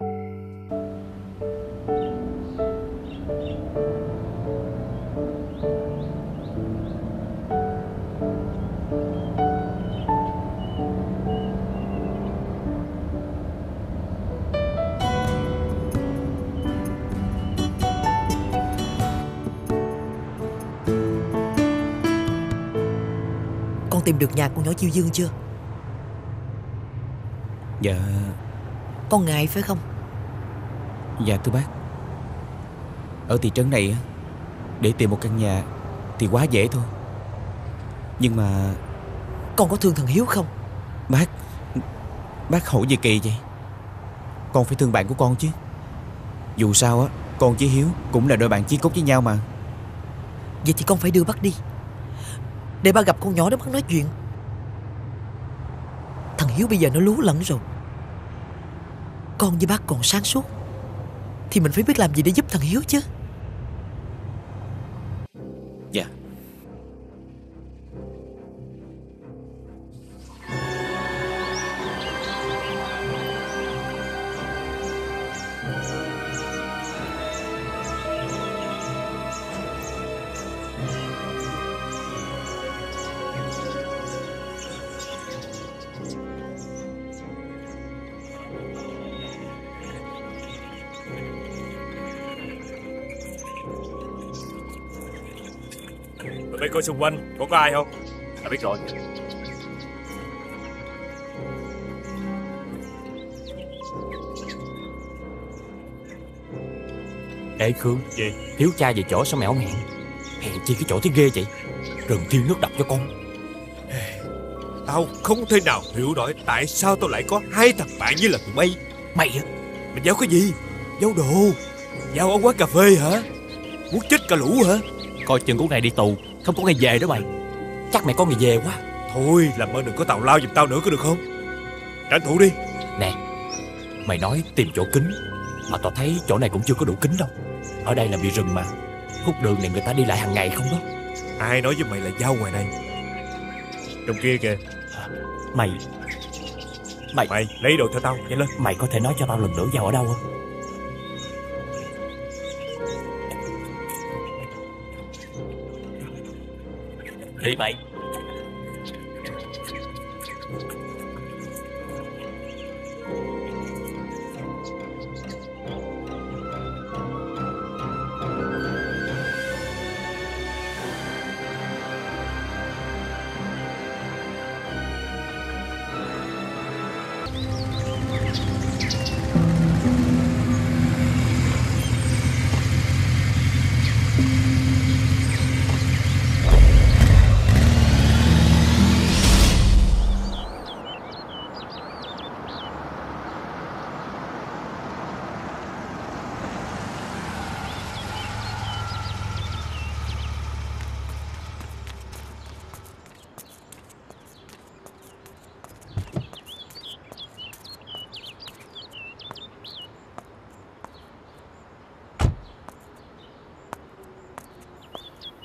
Con tìm được nhà con nhỏ Chiêu Dương chưa? Dạ. Con ngại phải không? Dạ thưa bác. Ở thị trấn này á, để tìm một căn nhà thì quá dễ thôi. Nhưng mà con có thương thằng Hiếu không? Bác Bác hỏi gì kỳ vậy? Con phải thương bạn của con chứ. Dù sao á, con với Hiếu cũng là đôi bạn chí cốt với nhau mà. Vậy thì con phải đưa bác đi, để ba gặp con nhỏ đó bác nói chuyện. Thằng Hiếu bây giờ nó lú lẫn rồi. Con với bác còn sáng suốt thì mình phải biết làm gì để giúp thằng Hiếu chứ. Dạ. Tụi bay coi xung quanh, có có ai không? Đã biết rồi. Ê Khương. Gì? Hiếu cha về chỗ sao mày không hẹn? Hẹn chi cái chỗ thấy ghê vậy? Rừng thiên nước độc cho con. Tao không thể nào hiểu nổi tại sao tao lại có hai thằng bạn như là tụi bay. Mày á? Mày giao cái gì? Giao đồ? Giao ở quán cà phê hả? Muốn chết cả lũ hả? Coi chừng của ngày đi tù, không có ngày về đó mày. Chắc mày có ngày về quá. Thôi làm ơn đừng có tào lao giùm tao nữa có được không? Tranh thủ đi. Nè, mày nói tìm chỗ kín, mà tao thấy chỗ này cũng chưa có đủ kín đâu. Ở đây là bị rừng mà. Khúc đường này người ta đi lại hàng ngày không đó. Ai nói với mày là giao ngoài đây? Trong kia kìa. Mày Mày Mày lấy đồ cho tao, nhanh lên. Mày có thể nói cho tao lần nữa giao ở đâu không? Đi mày.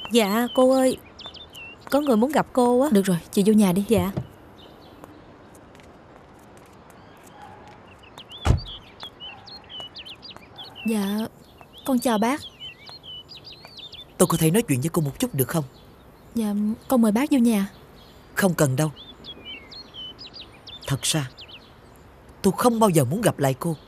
Dạ cô ơi, có người muốn gặp cô á. Được rồi, chị vô nhà đi. Dạ. Dạ, con chào bác. Tôi có thể nói chuyện với cô một chút được không? Dạ, con mời bác vô nhà. Không cần đâu. Thật ra tôi không bao giờ muốn gặp lại cô.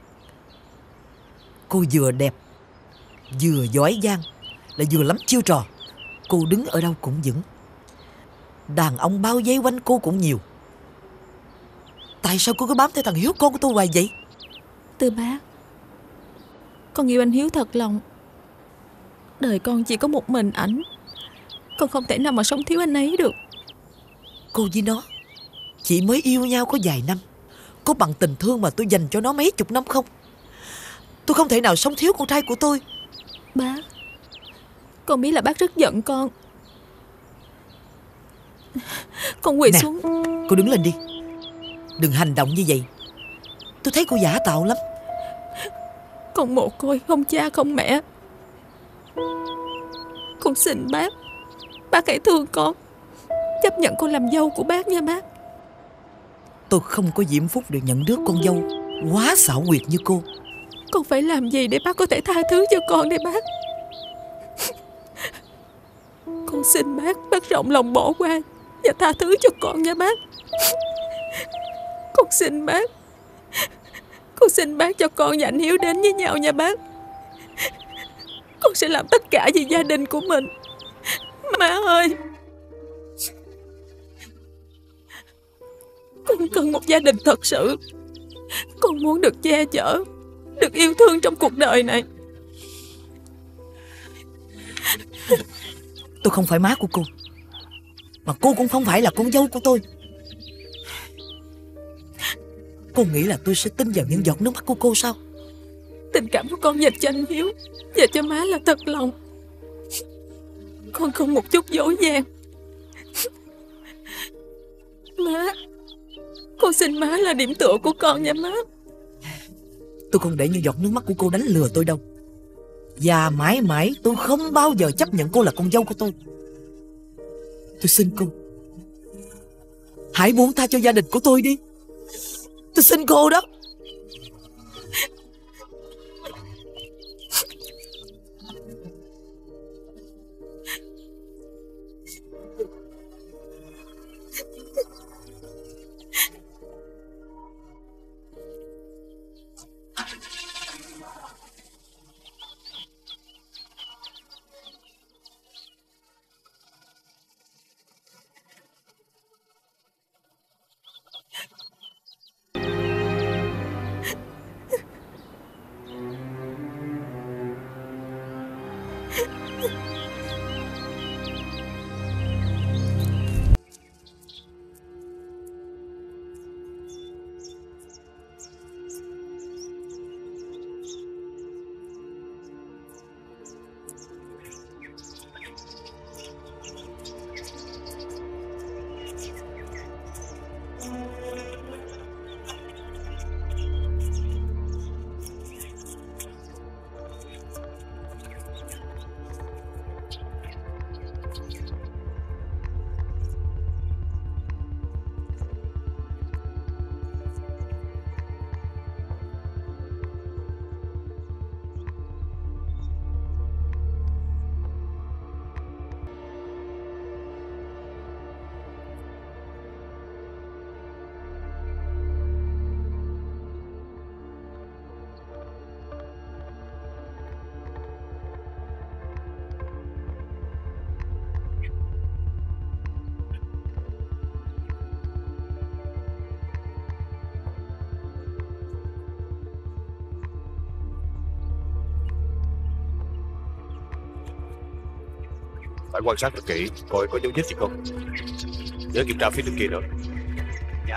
Cô vừa đẹp, vừa giỏi giang, lại vừa lắm chiêu trò. Cô đứng ở đâu cũng vững. Đàn ông bao vây quanh cô cũng nhiều. Tại sao cô cứ bám theo thằng Hiếu con của tôi hoài vậy? Tư bác, con yêu anh Hiếu thật lòng. Đời con chỉ có một mình ảnh. Con không thể nào mà sống thiếu anh ấy được. Cô với nó chỉ mới yêu nhau có vài năm, có bằng tình thương mà tôi dành cho nó mấy chục năm không? Tôi không thể nào sống thiếu con trai của tôi. Bác, con biết là bác rất giận con. Con quỳ Nè, xuống. cô đứng lên đi. Đừng hành động như vậy. Tôi thấy cô giả tạo lắm. Con mồ côi, không cha không mẹ. Con xin bác, bác hãy thương con, chấp nhận con làm dâu của bác nha bác. Tôi không có diễm phúc được nhận đứa con dâu quá xảo quyệt như cô. Con phải làm gì để bác có thể tha thứ cho con đây bác? Con xin bác, bác rộng lòng bỏ qua và tha thứ cho con nha bác. Con xin bác, con xin bác cho con và anh Hiếu đến với nhau nha bác. Con sẽ làm tất cả vì gia đình của mình. Má ơi, con cần một gia đình thật sự. Con muốn được che chở, được yêu thương trong cuộc đời này. Tôi không phải má của cô, mà cô cũng không phải là con dâu của tôi. Cô nghĩ là tôi sẽ tin vào những giọt nước mắt của cô sao? Tình cảm của con dành cho anh Hiếu và cho má là thật lòng. Con không một chút dối gian. Má, con xin má là điểm tựa của con nha má. Tôi không để những giọt nước mắt của cô đánh lừa tôi đâu. Và mãi mãi tôi không bao giờ chấp nhận cô là con dâu của tôi. Tôi xin cô, hãy buông tha cho gia đình của tôi đi. Tôi xin cô đó. Phải quan sát thật kỹ, coi có dấu vết gì không. Nhớ kiểm tra phía bên kia nữa. Dạ.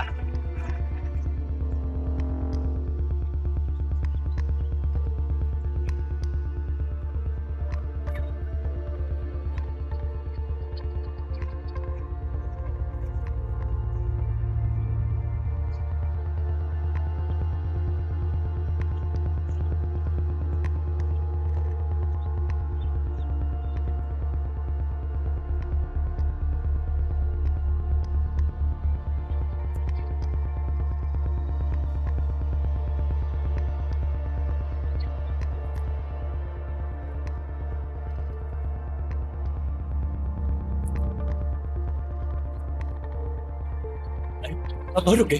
Nó tới rồi kìa.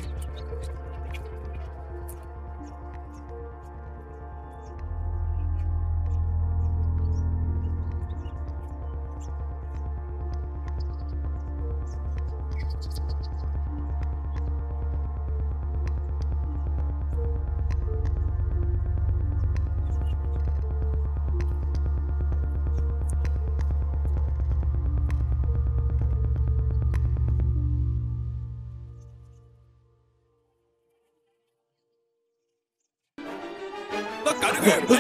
Tất cả đứng im.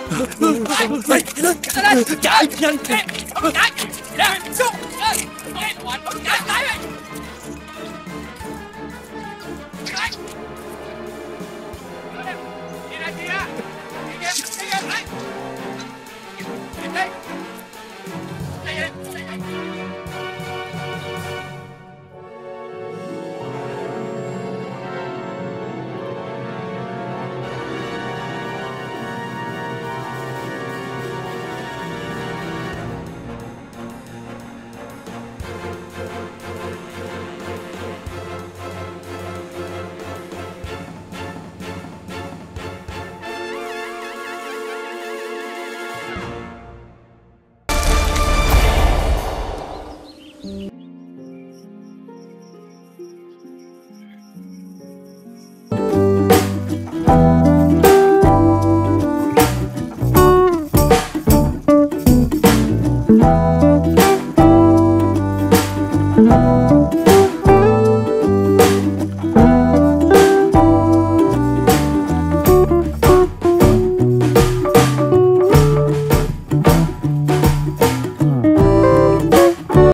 Chạy nhanh. Chạy. Lên xuống. Chạy lại. Đi ra kia. Đi ra. Đi ra lại. Đi đây. Đi đây. Thank you.